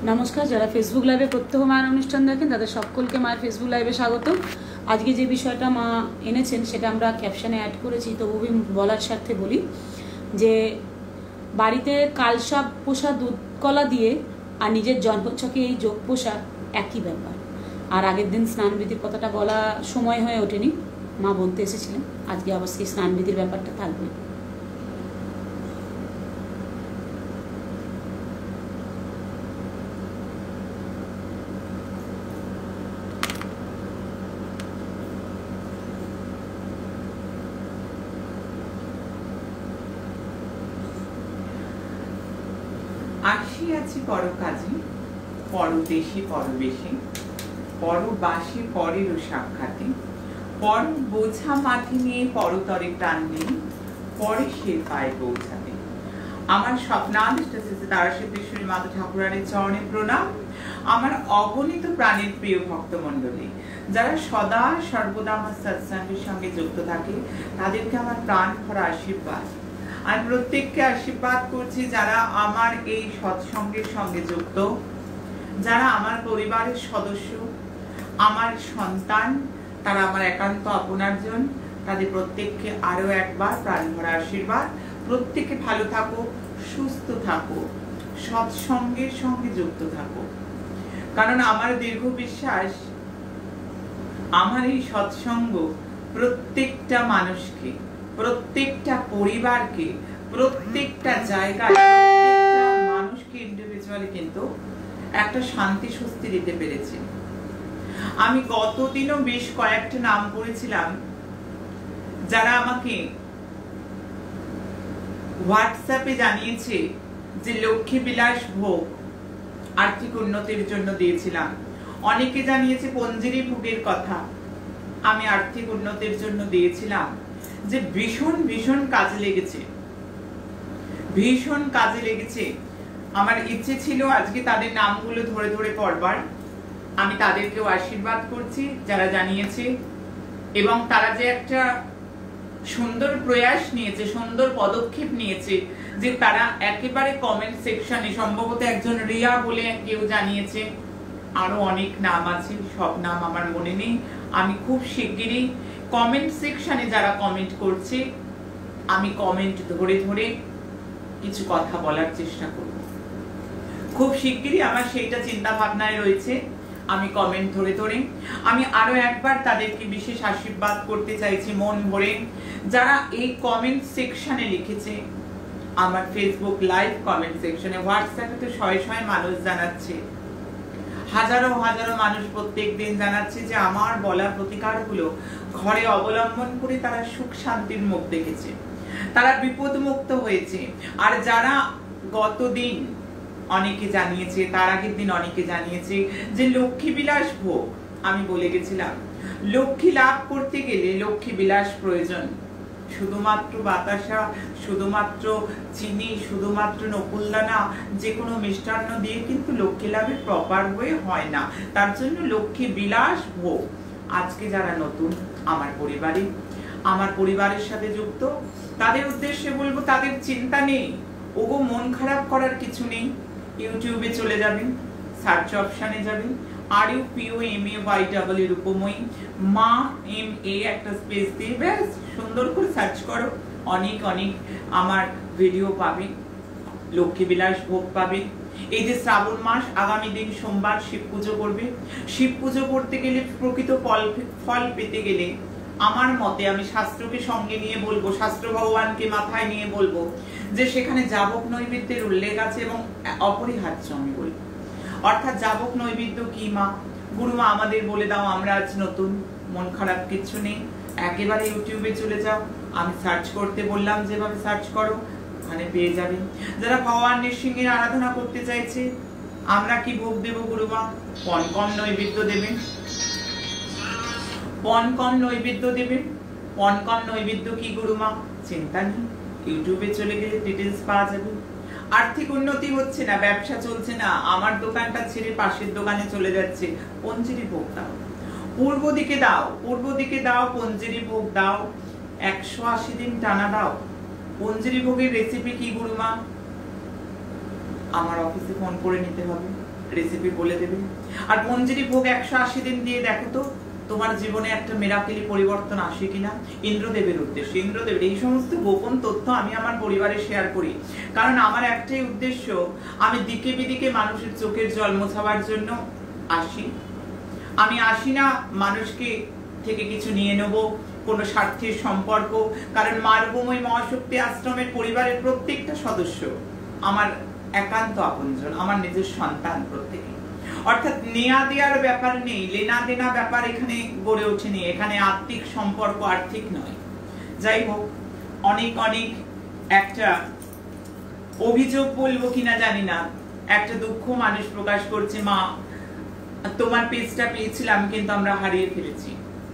নমস্কার, যারা ফেসবুক লাইভে প্রত্যহ মায়ের অনুষ্ঠান দেখেন তাদের সকলকে মায়ের ফেসবুক লাইভে স্বাগত। আজকে যে বিষয়টা মা এনেছেন সেটা আমরা ক্যাপশনে অ্যাড করেছি, তবু বলার স্বার্থে বলি যে বাড়িতে কালসাপ পোষা দুধ কলা দিয়ে আর নিজের জন্মছকে এই যোগ পোষা একই ব্যাপার। আর আগের দিন স্নানবিধির কথাটা বলা সময় হয়ে ওঠেনি, মা বলতে এসেছিলেন, আজকে অবশ্যই স্নানবিধির ব্যাপারটা থাকবে। আসিয়াছি পরকাজে, পরদেশে পরবেশে, পরবাসে পরের সাক্ষাতে, পর বোঝা মাঠে নিয়ে পরতরে প্রাণ নেই, পরে সে পায়ে পৌঁছাতে। আমার স্বপ্নাদিষ্ট তারাশীশ্বরী মাতা ঠাকুরানের চরণে প্রণাম। আমার অগণিত প্রাণের প্রিয় ভক্তমণ্ডলী, যারা সদা সর্বদা আমার সৎসঙ্গের সঙ্গে যুক্ত থাকে, তাদেরকে আমার প্রাণ ভরা আশীর্বাদ। আমি প্রত্যেককে আশীর্বাদ করছি যারা আমার এই সৎসঙ্গের সঙ্গে যুক্ত, যারা আমার পরিবারের সদস্য, আমার সন্তান, তারা আমার একান্ত আপনারজন, তাদের প্রত্যেককে আরো একবার প্রাণ ভরা আশীর্বাদ। প্রত্যেকে ভালো থাকো, সুস্থ থাকো, সৎসঙ্গের সঙ্গে যুক্ত থাকো। কারণ আমার দীর্ঘ বিশ্বাস, আমার এই সৎসঙ্গ প্রত্যেকটা মানুষকে, প্রত্যেকটা পরিবারকে, প্রত্যেকটা জায়গায়, প্রত্যেকটা মানুষকে ইন্ডিভিজুয়ালি কিন্তু একটা শান্তি স্বস্তি দিতে পেরেছে। আমি গতদিনও বেশ কয়েকটা নাম করেছিলাম যারা আমাকে হোয়াটসঅ্যাপে জানিয়েছে যে লক্ষ্মী বিলাস ভোগ আর্থিক উন্নতির জন্য দিয়েছিলাম। অনেকে জানিয়েছে পঞ্জুরি ভোগের কথা আমি আর্থিক উন্নতির জন্য দিয়েছিলাম, যে ভীষণ ভীষণ কাজে লেগেছে, ভীষণ কাজে লেগেছে। আমার ইচ্ছে ছিল আজকে তাদের নামগুলো ধরে ধরে পড়বার। আমি তাদেরকেও আশীর্বাদ করছি যারা জানিয়েছে, এবং তারা যে একটা সুন্দর প্রয়াস নিয়েছে, সুন্দর পদক্ষেপ নিয়েছে, যে তারা একেবারে কমেন্ট সেকশনে, সম্ভবত একজন রিয়া বলে কেউ জানিয়েছে, আরো অনেক নাম আছে, সব নাম আমার মনে নেই। আমি খুব শিগগিরই কমেন্ট সেকশনে যারা কমেন্ট করছে, আমি কমেন্ট ধরে ধরে কিছু কথা বলার চেষ্টা করব। খুব শিগগিরই আমার সেইটা চিন্তা ভাবনায় রয়েছে। আমি কমেন্ট ধরে ধরে আমি আরো একবার তাদেরকে বিশেষ আশীর্বাদ করতে চাইছি মন ভরে, যারা এই কমেন্ট সেকশনে লিখেছে, আমার ফেসবুক লাইভ কমেন্ট সেকশনে। হোয়াটসঅ্যাপে তো শয়ে শয়ে মানুষ জানাচ্ছে, হাজারো হাজারো মানুষ প্রত্যেক দিন জানাচ্ছে যে আমার বলা প্রতিকারগুলো ঘরে অবলম্বন করে তারা সুখ শান্তির মুখ দেখেছে, তারা বিপদ মুক্ত হয়েছে। আর যারা গতদিন অনেকে জানিয়েছে, তার আগের দিন অনেকে জানিয়েছে যে লক্ষ্মী বিলাস ভোগ, আমি বলে গেছিলাম লক্ষ্মী লাভ করতে গেলে লক্ষ্মী বিলাস প্রয়োজন। শুধুমাত্র বাতাসা, শুধুমাত্র চিনি, শুধুমাত্র নকুলদানা, যে কোনো মিষ্টান্ন দিয়ে কিন্তু লক্ষ্মী লাভে প্রপার হয়ে হয় না। তার জন্য লক্ষ্মী বিলাস ভোগ। আজকে যারা নতুন আমার পরিবারে, আমার পরিবারের সাথে যুক্ত, তাদের উদ্দেশ্যে বলবো, তাদের চিন্তা নেই, ওগো মন খারাপ করার কিছু নেই। ইউটিউবে চলে যাবেন, সার্চ অপশনে যাবেন, RUPOMAYW রূপময়ী মা MA একটা স্পেস দিয়ে ব্যাস সুন্দর করে সার্চ করো, অনেক অনেক আমার ভিডিও পাবে, লক্ষ্মী বিলাস ভোগ পাবে। এই যে শ্রাবণ মাস, আগামী দিন সোমবার শিব পুজো করবে। শিব পুজো করতে গেলে, প্রকৃত ফল পেতে গেলে, আমার মতে, আমি শাস্ত্রকে সঙ্গে নিয়ে বলবো, শাস্ত্র ভগবানকে মাথায় নিয়ে বলবো যে সেখানে যাবক নৈবেদ্যের উল্লেখ আছে এবং অপরিহার্য আমি বলবো। অর্থাৎ যাবক নৈবেদ্য কি মা, গুরুমা আমাদের বলে দাও, আমরা আজ নতুন, মন খারাপ কিছু নেই, একেবারে ইউটিউবে চলে যাও, আমি সার্চ করতে বললাম যেভাবে সার্চ করো, ওখানে পেয়ে যাবেন। যারা ভগবান নৃসিংহের আরাধনা করতে চাইছে, আমরা কি ভোগ দেব গুরুমা? পনকম নৈবেদ্য দেবেন, পনকম নৈবেদ্য দেবেন। পনকম নৈবেদ্য কি গুরুমা? চিন্তা নেই, ইউটিউবে চলে গেলে ডিটেলস পাওয়া যাবে। আর্থিক উন্নতি হচ্ছে না, ব্যবসা চলছে না, আমার দোকানটা ছেড়ে পাশের দোকানে চলে যাচ্ছে, পঞ্জুরি ভোগ দাও, পূর্ব দিকে দাও, পূর্ব দিকে দাও, পঞ্জুরি ভোগ দাও, 180 দিন টানা দাও। পঞ্জুরি ভোগের রেসিপি কি গুরুমা? আমার অফিসে ফোন করে নিতে হবে, রেসিপি বলে দেবে। আর পঞ্জিরি ভোগ 180 দিন দিয়ে দেখো তো তোমার জীবনে একটা মিরাকেলি পরিবর্তন আসে কিনা। ইন্দ্রদেবের উদ্দেশ্যে, ইন্দ্রদেবের এই সমস্ত গোপন তথ্য আমি আমার পরিবারে শেয়ার করি, কারণ আমার একটাই উদ্দেশ্য, আমি দিকে বিদিকে মানুষের চোখের জল মোছাবার জন্য আসি। আমি আসি না মানুষকে থেকে কিছু নিয়ে নেব, কোনো স্বার্থের সম্পর্ক, কারণ মার্গময় মহাশক্তি আশ্রমের পরিবারের প্রত্যেকটা সদস্য আমার একান্ত আপনজন, আমার নিজের সন্তান প্রত্যেকে। অর্থাৎ নেয়া দেওয়ার ব্যাপার নেই, লেনা দেনা ব্যাপার এখানে গড়ে ওঠেনি, এখানে আত্মিক সম্পর্ক, আর্থিক নয়। যাই হোক, অনেক অনেক একটা অভিযোগ বলবো কিনা জানি না, একটা দুঃখ মানুষ প্রকাশ করছে, মা তোমার পেজটা পেয়েছিলাম কিন্তু আমরা হারিয়ে ফেলেছি।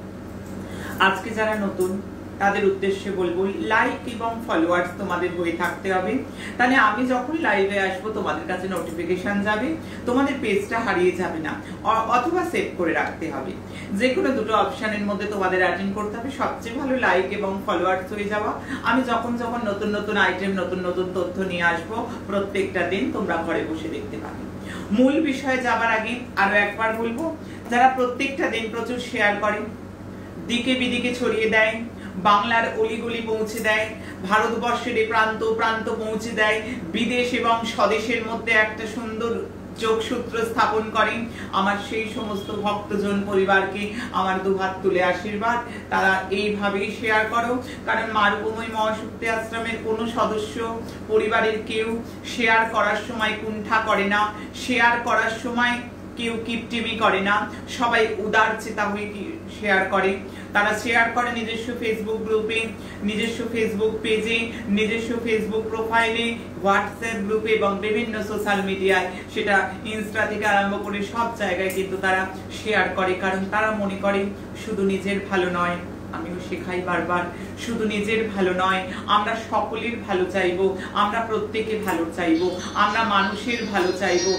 আজকে যারা নতুন তাদের উদ্দেশ্যে বলবো, লাইক এবং ফলোয়ার্স তোমাদের হয়ে থাকতে হবে, তাহলে আমি যখন লাইভে আসবো তোমাদের কাছে নোটিফিকেশন যাবে, তোমাদের পেজটা হারিয়ে যাবে না। অথবা সেভ করে রাখতে হবে, যে কোনো দুটো অপশনের মধ্যে তোমাদের অ্যাটেন্ড করতে হবে। সবচেয়ে ভালো লাইক এবং ফলোয়ার্স হয়ে যাওয়া। আমি যখন যখন নতুন নতুন আইটেম, নতুন নতুন তথ্য নিয়ে আসবো, প্রত্যেকটা দিন তোমরা ঘরে বসে দেখতে পাবে। মূল বিষয়ে যাবার আগে আরো একবার বলবো, যারা প্রত্যেকটা দিন প্রচুর শেয়ার করে, দিকে বিদিকে ছড়িয়ে দেয়, বাংলার অলিগলি পৌঁছে দেয়, ভারতবর্ষের প্রান্ত প্রান্ত পৌঁছে দেয়, বিদেশ এবং স্বদেশের মধ্যে একটা সুন্দর যোগসূত্র স্থাপন করেন, আমার সেই সমস্ত ভক্তজন পরিবারকে আমার দুহাত তুলে আশীর্বাদ, তারা এইভাবেই শেয়ার করো। কারণ মার্গময় মহাশক্তি আশ্রমের কোনো সদস্য, পরিবারের কেউ শেয়ার করার সময় কুণ্ঠা করে না, শেয়ার করার সময় কেউ কিপটিমি করে না, সবাই উদার চেতা হয়ে শেয়ার করে। তারা শেয়ার করে নিজস্ব ফেসবুক গ্রুপে, নিজস্ব ফেসবুক পেজে, নিজস্ব ফেসবুক প্রোফাইলে, হোয়াটসঅ্যাপ গ্রুপে এবং বিভিন্ন সোশ্যাল মিডিয়ায়, সেটা ইনস্টা থেকে আরম্ভ করে সব জায়গায় কিন্তু তারা শেয়ার করে। কারণ তারা মনে করে শুধু নিজের ভালো নয়, আমিও শেখাই বারবার, শুধু নিজের ভালো নয়, আমরা সকলের ভালো চাইবো, আমরা প্রত্যেকে ভালো চাইবো, আমরা মানুষের ভালো চাইবো,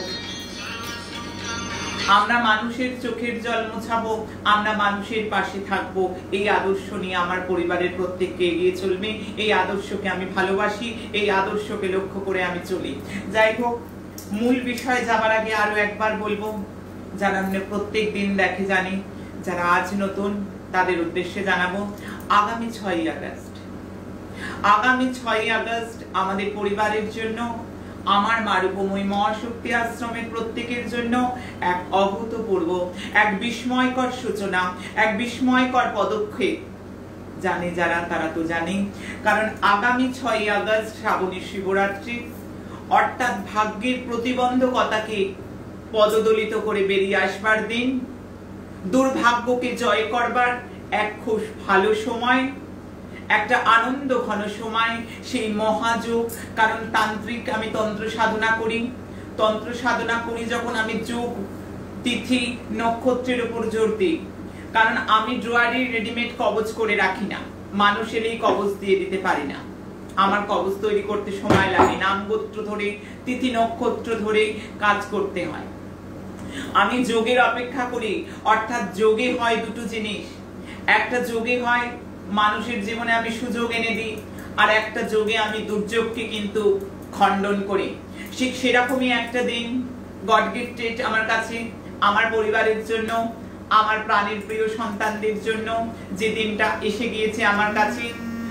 আমরা মানুষের চোখের জল মোছাবো, আমরা মানুষের পাশে থাকবো। এই আদর্শ নিয়ে আমার পরিবারের প্রত্যেককে এগিয়ে চলবে। এই আদর্শকে আমি ভালোবাসি, এই আদর্শকে লক্ষ্য করে আমি চলি। যাই হোক, মূল বিষয়ে যাবার আগে আরো একবার বলবো, যারা প্রত্যেক দিন দেখে জানি, যারা আজ নতুন তাদের উদ্দেশ্যে জানাবো, আগামী 6ই আগস্ট, আগামী 6ই আগস্ট আমাদের পরিবারের জন্য, আমার মার্গময় মহাশক্তি আশ্রমের প্রত্যেকের জন্য এক অভূতপূর্ব, এক বিস্ময়কর সূচনা, এক বিস্ময়কর পদক্ষেপ। জানে যারা তারা তো জানে, কারণ আগামী 6ই আগস্ট শ্রাবণী শিবরাত্রি, অর্থাৎ ভাগ্যের প্রতিবন্ধকতাকে পদদলিত করে বেরিয়ে আসবার দিন, দুর্ভাগ্যকে জয় করবার এক খুব ভালো সময়, একটা আনন্দ ঘন সময়, সেই মহাযোগ। কারণ তান্ত্রিক, আমি তন্ত্র সাধনা করি, তন্ত্র সাধনা করি যখন আমি যোগ, তিথি, নক্ষত্রের উপর জোর দিই। কারণ আমি ড্রয়ারি রেডিমেড কবচ করে রাখি না, মানুষের এই কবচ দিয়ে দিতে পারি না, আমার কবচ তৈরি করতে সময় লাগে, নাম গোত্র ধরে, তিথি নক্ষত্র ধরে কাজ করতে হয়। আমি যোগের অপেক্ষা করি, অর্থাৎ যোগে হয় দুটো জিনিস, একটা যোগে হয় মানুষের জীবনে আমি সুযোগ এনে দিই, আর একটা যোগে আমি দুর্যোগকে কিন্তু খণ্ডন করি। ঠিক সেরকমই একটা দিন গড গিফটেড আমার কাছে, আমার পরিবারের জন্য, আমার প্রাণের প্রিয় সন্তানদের জন্য, যে দিনটা এসে গিয়েছে আমার কাছে।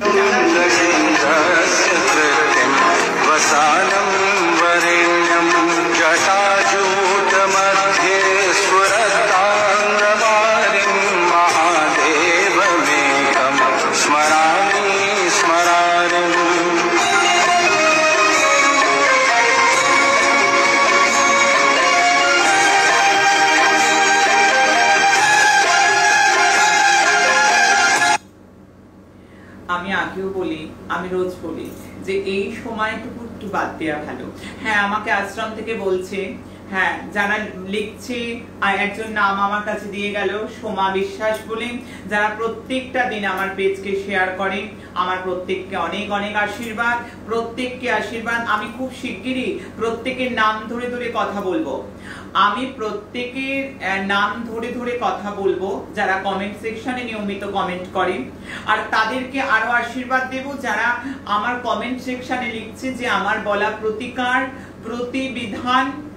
আমি আগেও বলি, আমি রোজ বলি যে এই সময়টুকু একটু বাদ দেওয়া ভালো। হ্যাঁ, আমাকে আশ্রম থেকে বলছে, হ্যাঁ যারা লিখছে, একজন নাম আমার কাছে দিয়ে গেল, সোমা বিশ্বাস বলে, যারা প্রত্যেকটা দিন আমার পেজকে শেয়ার করে, আমার প্রত্যেককে অনেক অনেক আশীর্বাদ, প্রত্যেককে আশীর্বাদ। আমি খুব শিগগিরই প্রত্যেকের নাম ধরে ধরে কথা বলবো, আমি প্রত্যেকের নাম ধরে ধরে কথা বলবো যারা কমেন্ট সেকশনে নিয়মিত কমেন্ট করে, আর তাদেরকে আরো আশীর্বাদ দেব যারা আমার কমেন্ট সেকশনে লিখছে যে আমার বলা প্রতিকার, প্রতিবিধান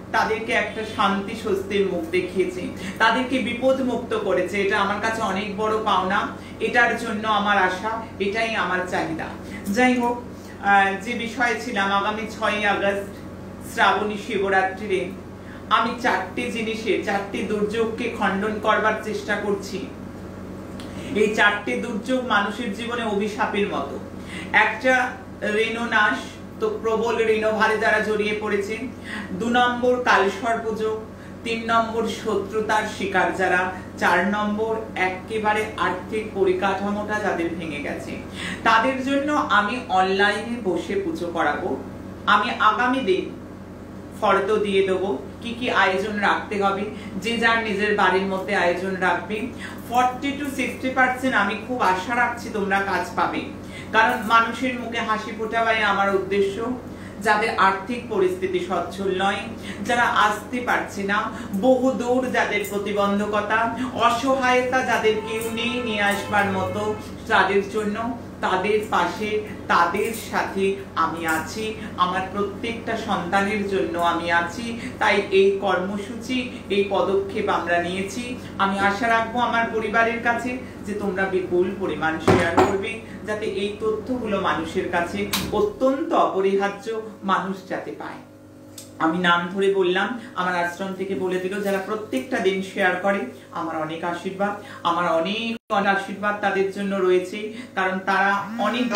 তাদেরকে একটা শান্তি স্বস্তির মুখ দেখিয়েছে, তাদেরকে বিপদ মুক্ত করেছে। এটা আমার কাছে অনেক বড় পাওনা, এটার জন্য আমার আশা, এটাই আমার চাহিদা। যাই হোক, যে বিষয়ে ছিলাম, আগামী 6ই আগস্ট শ্রাবণী শিবরাত্রিরে আমি 4টে জিনিসে 4টি দুর্যোগকে খণ্ডন করবার চেষ্টা করছি। এই 4টে দুর্যোগ মানুষের জীবনে অভিশাপের মতো। একটা ঋণনাশ, তো প্রবল ঋণভারে যারা জড়িয়ে পড়েছে। 2 নম্বর কালসর্পযোগ, 3 নম্বর শত্রুতার শিকার যারা, 4 নম্বর একেবারে আর্থিক পরিকাঠামোটা যাদের ভেঙে গেছে, তাদের জন্য আমি অনলাইনে বসে পুজো করাবো। আমি আগামী দিন ফর্দ দিয়ে দেবো কি কি আয়োজন রাখতে হবে, যে যার নিজের বাড়ির মধ্যে আয়োজন রাখবে। 40 to 60% আমি খুব আশা রাখছি তোমরা কাজ পাবে, কারণ মানুষের মুখে হাসি ফোটাবাই আমার উদ্দেশ্য। যাদের আর্থিক পরিস্থিতি সচ্ছল নয়, যারা আসতে পারছে না, বহু দূর যাদের প্রতিবন্ধকতা, অসহায়তা যাদের কেউ নেই নিয়ে আসবার মতো, তাদের জন্য, তাদের পাশে, তাদের সাথে আমি আছি। আমার প্রত্যেকটা সন্তানের জন্য আমি আছি। তাই এই কর্মসূচি, এই পদক্ষেপ আমরা নিয়েছি। আমি আশা রাখবো আমার পরিবারের কাছে যে তোমরা বিপুল পরিমাণ শেয়ার করবে, যাতে এই তথ্যগুলো মানুষের কাছে অত্যন্ত অপরিহার্য, মানুষ যাতে পায়। আমি নাম ধরে বললাম, আমার আশ্রম থেকে বলে দিল, যারা প্রত্যেকটা দিন শেয়ার করে, আমার অনেক আশীর্বাদ, আমার অনেক আশীর্বাদ তাদের জন্য রয়েছে, কারণ তারা অনেক।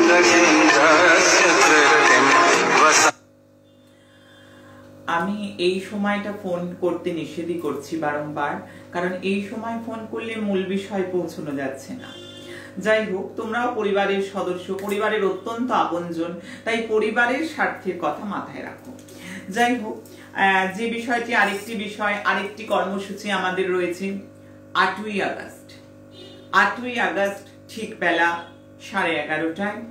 আমি এই সময়টা ফোন করতে নিষেধই করছি বারংবার, কারণ এই সময় ফোন করলে মূল বিষয় পৌঁছানো যাচ্ছে না। যাই হোক, তোমরাও পরিবারের সদস্য, পরিবারের অত্যন্ত আপনজন, তাই পরিবারের স্বার্থের কথা মাথায় রাখো। যাই হোক, যে বিষয়টি আরেকটি বিষয়, আরেকটি কর্মসূচি আমাদের রয়েছে 8ই আগস্ট। 8ই আগস্ট ঠিক বেলা 11:30টায়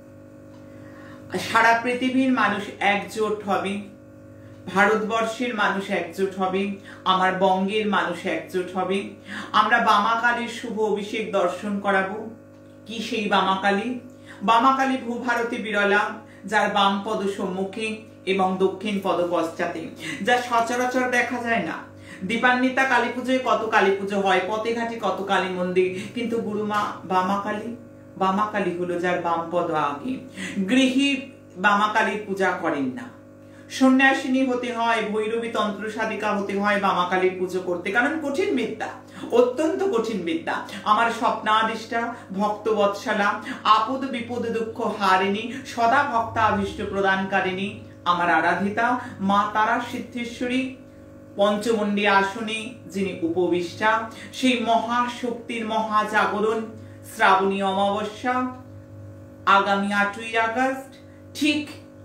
সারা পৃথিবীর মানুষ একজোট হবে, ভারতবর্ষের মানুষ একজোট হবে, আমার বঙ্গের মানুষ একজোট হবে। আমরা বামাকালীর শুভ অভিষেক দর্শন করাবো। কি সেই বামাকালী? বামাকালী ভূভারতী বিরলা, যার বাম পদ সম্মুখে এবং দক্ষিণ পদ পশ্চাতে, যা সচরাচর দেখা যায় না। দীপান্বিতা কালী পুজোয় কত কালী পুজো হয়, পথে ঘাটে কত কালী মন্দির, কিন্তু গুরুমা বামাকালী, বামাকালী হলো যার বাম পদ আগে। গৃহী বামাকালীর পূজা করেন না, সন্ন্যাসিনী হতে হয়, ভৈরবী তন্ত্র সাধিকা হতে হয় বামাকালীর পুজো করতে, কারণ কঠিন বিদ্যা, অত্যন্ত কঠিন বিদ্যা। আমার স্বপ্নাদিষ্টা, ভক্ত বৎসলা, আপদ বিপদ দুঃখ হারিণী, সদা ভক্তা অভীষ্ট প্রদানকারিণী, আমার আরাধিতা মা তারা সিদ্ধেশ্বরী পঞ্চমন্ডী আসনে যিনি উপবিষ্টা, সেই মহাশক্তির মহাজাগরণ শ্রাবণী অমাবস্যা আগামী 8ই আগস্ট ঠিক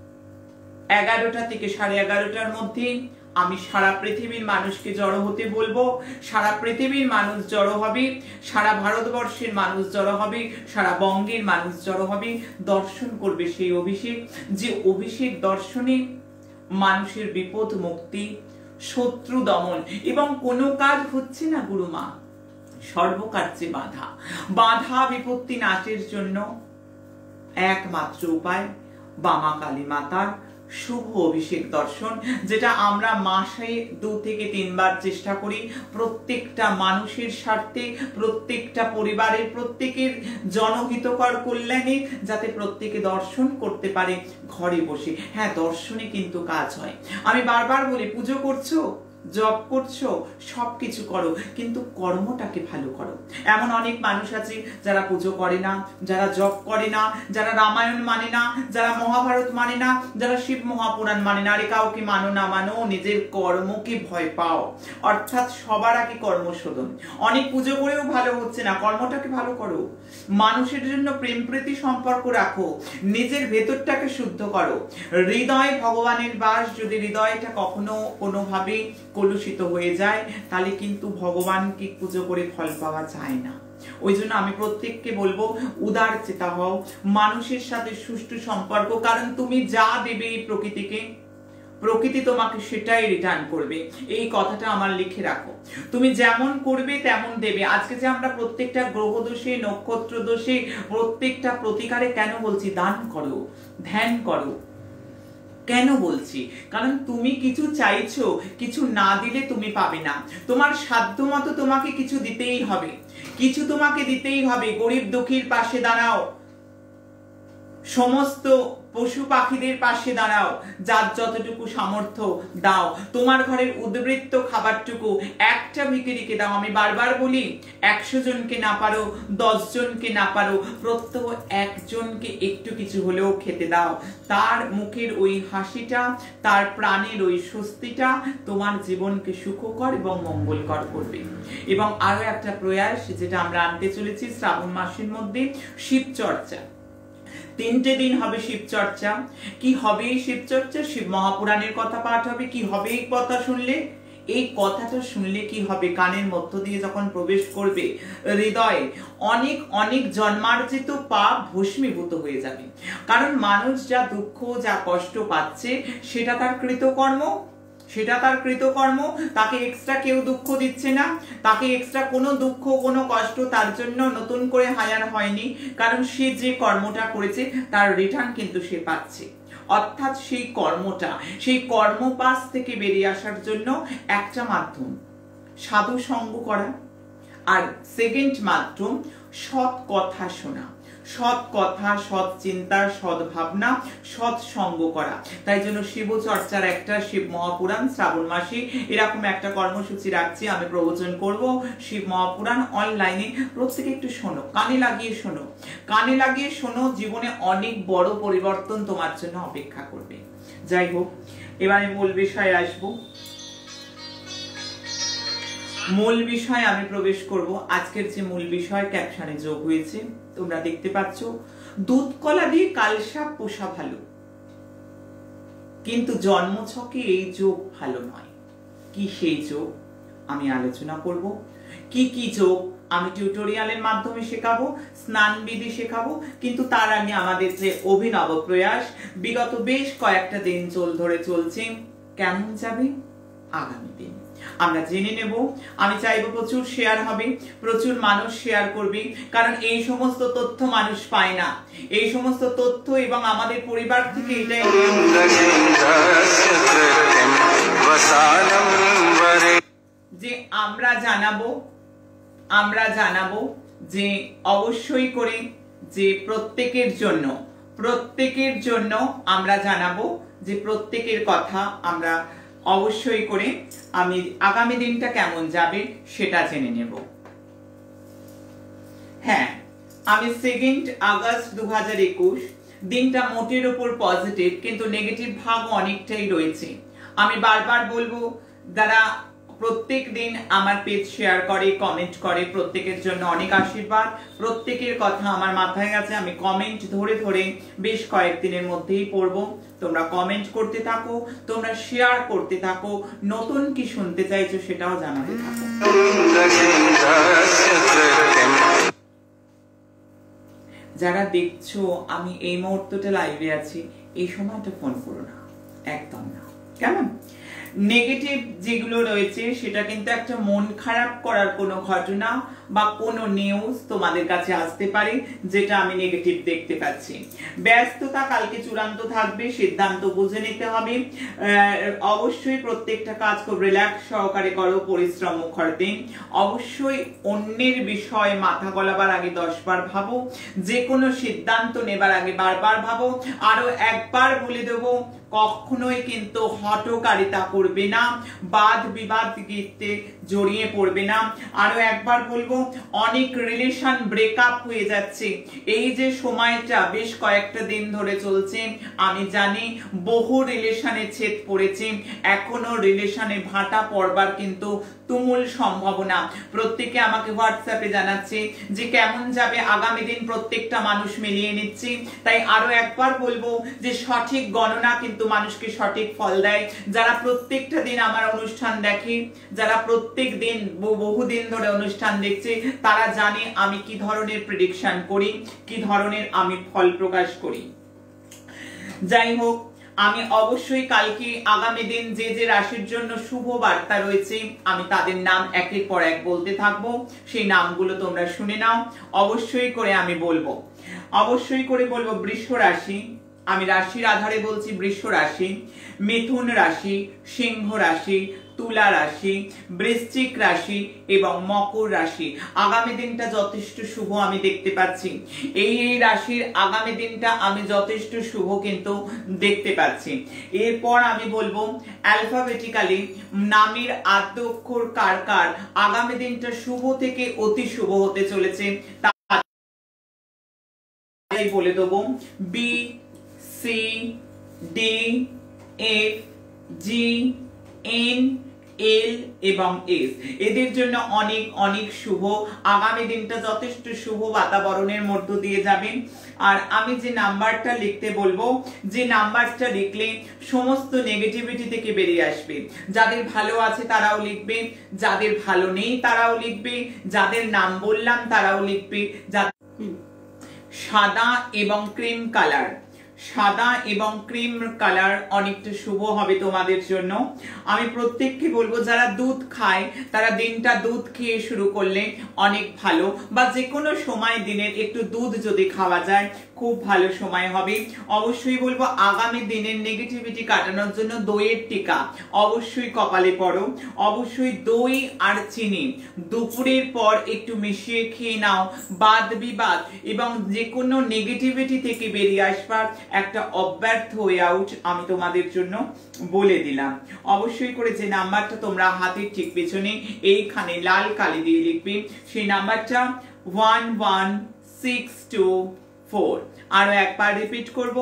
11টা থেকে 11:30টার মধ্যে আমি সারা পৃথিবীর মানুষকে জড়ো হতে বলবো। সারা পৃথিবীর মানুষ জড়ো হবে, সারা ভারতবর্ষের মানুষ জড়ো হবে, সারা বঙ্গের মানুষ জড়ো হবে, দর্শন করবে সেই অভিষেক, যে অভিষেক দর্শনে মানুষের বিপদ মুক্তি, শত্রু দমন, এবং কোনো কাজ হচ্ছে না গুরুমা, সর্বকার্যে বাধা, বাধা বিপত্তি নাশের জন্য একমাত্র উপায় বামাকালী মাতার শুভ অভিষেক দর্শন, যেটা আমরা মাসে 2 থেকে 3 বার চেষ্টা করি, প্রত্যেকটা মানুষের স্বার্থে, প্রত্যেকটা পরিবারের, প্রত্যেকের জনহিতকর কল্যাণে, যাতে প্রত্যেকে দর্শন করতে পারে ঘরে বসে। হ্যাঁ, দর্শনে কিন্তু কাজ হয়। আমি বারবার বলি, পুজো করছো, জব করছো, সবকিছু করো, কিন্তু কর্মটাকে ভালো করো। এমন অনেক মানুষ আছে যারা পুজো করে না, যারা জব করে না, যারা রামায়ণ মানে না, যারা মহাভারত মানে না, যারা শিব মহাপুরাণ মানে না। আরে কাউকে মানো না মানো, নিজের কর্মকে ভয় পাও, অর্থাৎ সবার আগে কর্মশোধন। অনেক পুজো করেও ভালো হচ্ছে না, কর্মটাকে ভালো করো, মানুষের জন্য প্রেম প্রীতি সম্পর্ক রাখো, নিজের ভেতরটাকে শুদ্ধ করো। হৃদয় ভগবানের বাস, যদি হৃদয়টা কখনো কোনোভাবে কলুষিত হয়ে যায়, তাহলে কিন্তু ভগবানকে পুজো করে ফল পাওয়া যায় না। ওই জন্য আমি প্রত্যেককে বলবো, উদার চেতা হও, মানুষের সাথে সুষ্ঠু সম্পর্ক, কারণ তুমি যা দেবে এই প্রকৃতিকে, প্রকৃতি তোমাকে সেটাই রিটার্ন করবে। এই কথাটা আমার লিখে রাখো, তুমি যেমন করবে তেমন দেবে। আজকে যে আমরা প্রত্যেকটা গ্রহ দোষে, নক্ষত্র দোষে, প্রত্যেকটা প্রতিকারে কেন বলছি, দান করো, ধ্যান করো, কেন বলছি? কারণ তুমি কিছু চাইছো, কিছু না দিলে তুমি পাবে না। তোমার সাধ্য মতো তোমাকে কিছু দিতেই হবে, কিছু তোমাকে দিতেই হবে। গরিব দুঃখীর পাশে দাঁড়াও, সমস্ত পশু পাখিদের পাশে দাঁড়াও, যার যতটুকু সামর্থ্য দাও। তোমার ঘরের উদ্বৃত্ত খাবারটুকু একটা ভিখিরিকে দাও। আমি বারবার বলি, 100 জনকে না পারো, 10 জনকে না পারো, প্রত্যহ একজনকে একটু কিছু হলেও খেতে দাও। তার মুখের ওই হাসিটা, তার প্রাণের ওই স্বস্তিটা তোমার জীবনকে সুখকর এবং মঙ্গলকর করবে। এবং আরো একটা প্রয়াস যেটা আমরা আনতে চলেছি শ্রাবণ মাসের মধ্যে, শিব চর্চা। 3টে দিন হবে শিব চর্চা। কি হবে এই শিব চর্চা? শিব মহাপুরাণের কথা পাঠ হবে। কি হবে এই কথা শুনলে? এই কথাটা শুনলে কি হবে? কানের মধ্য দিয়ে যখন প্রবেশ করবে হৃদয়ে, অনেক অনেক জন্মার্জিত পাপ ভস্মীভূত হয়ে যাবে। কারণ মানুষ যা দুঃখ, যা কষ্ট পাচ্ছে, সেটা তার কৃতকর্ম, সেটা তার কৃতকর্ম। তাকে এক্সট্রা কেউ দুঃখ দিচ্ছে না, তাকে এক্সট্রা কোনো দুঃখ, কোনো কষ্ট তার জন্য নতুন করে হায়ার হয়নি। কারণ সে যে কর্মটা করেছে তার রিটার্ন কিন্তু সে পাচ্ছে। অর্থাৎ সেই কর্মটা, সেই কর্মপাশ থেকে বেরিয়ে আসার জন্য একটা মাধ্যম সাধু সঙ্গ করা, আর সেকেন্ড মাধ্যম সৎ কথা শোনা, সৎ কথা, সৎ চিন্তা, সৎ ভাবনা, সৎ সঙ্গ করা। তাই জন্য শিব চর্চার একটা শিব মহাপুরাণ শ্রাবণ মাসে এরকম একটা কর্মসূচি রাখছি। আমি প্রবচন করব শিব মহাপুরাণ অনলাইনে। প্রত্যেকে একটু শোনো, কানে লাগিয়ে শোনো, কানে লাগিয়ে শোনো। জীবনে অনেক বড় পরিবর্তন তোমার জন্য অপেক্ষা করবে। যাই হোক, এবারে মূল বিষয়ে আসবো। মূল বিষয়ে আমি প্রবেশ করব। আজকের যে মূল বিষয় ক্যাপশনে যোগ হয়েছে, তোমরা দেখতে পাচ্ছ, দুধ কলা দিয়ে কালসাপ পোষা ভালো, কিন্তু জন্মছকে এই যোগ ভালো নয়। কি সেই যোগ আমি আলোচনা করব। কি কি যোগ আমি টিউটোরিয়ালের মাধ্যমে শেখাবো, স্নান বিধি শেখাবো। কিন্তু তার আগে আমাদের যে অভিনব প্রয়াস বিগত বেশ কয়েকটা দিন ধরে চলছে, কেমন যাবে আগামী দিন আমরা জেনে নেব। আমি চাইবো প্রচুর শেয়ার হবে, প্রচুর মানুষ শেয়ার করবে। কারণ এই সমস্ত তথ্য মানুষ পায় না। এই সমস্ত তথ্য এবং আমাদের পরিবার থেকে এটাই যে আমরা জানাবো যে অবশ্যই করে যে প্রত্যেকের জন্য আমরা জানাবো যে প্রত্যেকের কথা আমরা অবশ্যই করে আমি আগামী দিনটা কেমন যাবে সেটা জেনে নেব। হ্যাঁ, আমি 2 আগস্ট 2021 দিনটা মোটের উপর পজিটিভ, কিন্তু নেগেটিভ ভাগ অনেকটাই রয়েছে। আমি বারবার বলবো, যারা প্রত্যেক দিন আমার পেজ শেয়ার করে, কমেন্ট করে, প্রত্যেকের জন্য অনেক আশীর্বাদ। প্রত্যেকের কথা আমার মাথায় আছে। আমি কমেন্ট ধরে ধরে বেশ কয়েকদিনের মধ্যেই পড়বো। তোমরা কমেন্ট করতে থাকো, তোমরা শেয়ার করতে থাকো, নতুন কি শুনতে চাইছো সেটাও জানাতে থাকো। যারা দেখছো আমি এই মুহূর্তটা লাইভে আছি, এই সময়টা ফোন করো না, একদম না, কেমন? নেগেটিভ যেগুলো রয়েছে সেটা কিন্তু একটা মন খারাপ করার কোনো ঘটনা বা কোনো নিউজ তোমাদের কাছে আসতে পারে, যেটা আমি নেগেটিভ দেখতে পাচ্ছি। ব্যস্ততা কালকে চূড়ান্ত থাকবে, সিদ্ধান্ত বুঝে নিতে হবে। অবশ্যই প্রত্যেকটা কাজ খুব রিল্যাক্স সহকারে করো, পরিশ্রম মুখর দিন। অবশ্যই অন্যের বিষয় মাথা গলাবার আগে 10 বার ভাবো, যে কোনো সিদ্ধান্ত নেবার আগে বারবার ভাবো। আরো একবার বলে দেবো, কখনোই কিন্তু হঠকারিতা করবে না, বাদ বিবাদ গীতে জড়িয়ে পড়বে না। আরো একবার বলবো, অনেক রিলেশন ব্রেকআপ হয়ে যাচ্ছে। এই যে সময়টা বেশ কয়েকটা দিন ধরে চলছে, আমি জানি বহু রিলেশনে ছেদ পড়েছে, এখনো রিলেশনে ভাটা পড়বার কিন্তু তুমুল সম্ভাবনা। প্রত্যেকে আমাকে হোয়াটসঅ্যাপে জানাচ্ছে যে কেমন যাবে আগামী দিন, প্রত্যেকটা মানুষ মিলিয়ে নিচ্ছে। তাই আরো একবার বলবো যে সঠিক গণনা কিন্তু মানুষকে সঠিক ফল দেয়। যারা প্রত্যেকটা দিন আমার অনুষ্ঠান দেখে, যারা প্রত্যেক দিন বহুদিন ধরে অনুষ্ঠান দেখছে, তারা জানে আমি কি ধরনের প্রেডিকশন করি, কি ধরনের আমি ফল প্রকাশ করি। যাই হোক, আমি অবশ্যই কালকে আগামী দিন যে যে রাশির জন্য শুভ বার্তা রয়েছে আমি তাদের নাম একের পর এক বলতে থাকবো। সেই নামগুলো তোমরা শুনে নাও। অবশ্যই করে আমি বলবো, অবশ্যই করে বলবো, বৃষ রাশি আমি রাশির আধারে বলছি বৃষ রাশি, মিথুন রাশি, সিংহ রাশি, তুলা রাশি, বৃশ্চিক রাশি এবং মকর রাশি। আগামী দিনটা যথেষ্ট শুভ আমি দেখতে পাচ্ছি। এই রাশির আগামী দিনটা আমি যথেষ্ট শুভ কিন্তু দেখতে পাচ্ছি। এরপর আমি বলবো অ্যালফাবেটিক্যালি নামের আদ্য অক্ষর কার কার আগামী দিনটা শুভ থেকে অতি শুভ হতে চলেছে তাই বলে দেবো। B, C, D, F, G, N, L এবং এস। এদের জন্য অনেক অনেক শুভ। আগামী দিনটা যথেষ্ট শুভ বাতাবরণের মধ্য দিয়ে যাবে। আর আমি যে নাম্বারটা লিখতে বলবো, যে নাম্বারটা লিখলে সমস্ত নেগেটিভিটি থেকে বেরিয়ে আসবে। যাদের ভালো আছে তারাও লিখবে, যাদের ভালো নেই তারাও লিখবে, যাদের নাম বললাম তারাও লিখবে। সাদা এবং ক্রিম কালার, সাদা এবং ক্রিম কালার অনেকটা শুভ হবে তোমাদের জন্য। আমি প্রত্যেককে বলবো যারা দুধ খায় তারা দিনটা দুধ খেয়ে শুরু করলে অনেক ভালো, বা যে কোনো সময় দিনের একটু দুধ যদি খাওয়া যায় খুব ভালো সময় হবে। অবশ্যই বলবো আগামী দিনের নেগেটিভিটি কাটানোর জন্য দইয়ের টিকা অবশ্যই কপালে পড়ো। অবশ্যই দই আর চিনি দুপুরের পর একটু মিশিয়ে খেয়ে নাও। বাদ বিবাদ এবং যে কোনো নেগেটিভিটি থেকে বেরিয়ে আসবার একটা অব্যর্থ ওয়ে আউট আমি তোমাদের জন্য বলে দিলাম। অবশ্যই করে যে নাম্বারটা তোমরা হাতের ঠিক পেছনে এইখানে লাল কালি দিয়ে লিখবে, সেই নাম্বারটা 11624। আরো একবার রিপিট করব,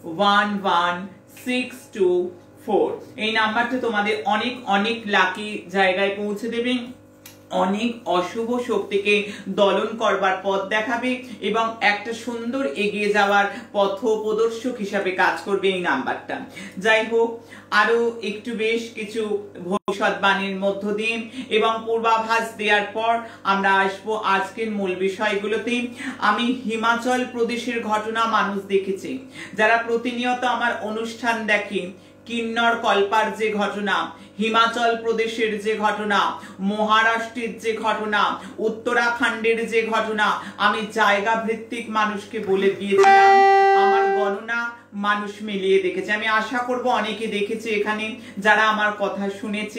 11624। এই নাম্বারটা তোমাদের অনেক অনেক লাকি জায়গায় পৌঁছে দেবে, অনেক অশুভ শক্তিকে দলন করবার পথ দেখাবে এবং একটা সুন্দর এগিয়ে যাওয়ার পথ প্রদর্শক হিসাবে কাজ করবে এই নাম্বারটা। যাই হোক, আরো একটু বেশ কিছু ভবিষ্যৎবাণীর মধ্য দিয়ে এবং পূর্বাভাস দেওয়ার পর আমরা আসবো আজকের মূল বিষয়গুলোতে। আমি হিমাচল প্রদেশের ঘটনা মানুষ দেখেছি, যারা প্রতিনিয়ত আমার অনুষ্ঠান দেখে, কিন্নর কল্পার যে ঘটনা, হিমাচল প্রদেশের যে ঘটনা, মহারাষ্ট্রের যে ঘটনা, উত্তরাখণ্ডের যে ঘটনা, আমি জায়গা ভিত্তিক মানুষকে বলে দিয়েছিলাম। আমার গণনা মানুষ মিলিয়ে দেখেছে। আমি আশা করব অনেকে দেখেছে, এখানে যারা আমার কথা শুনেছে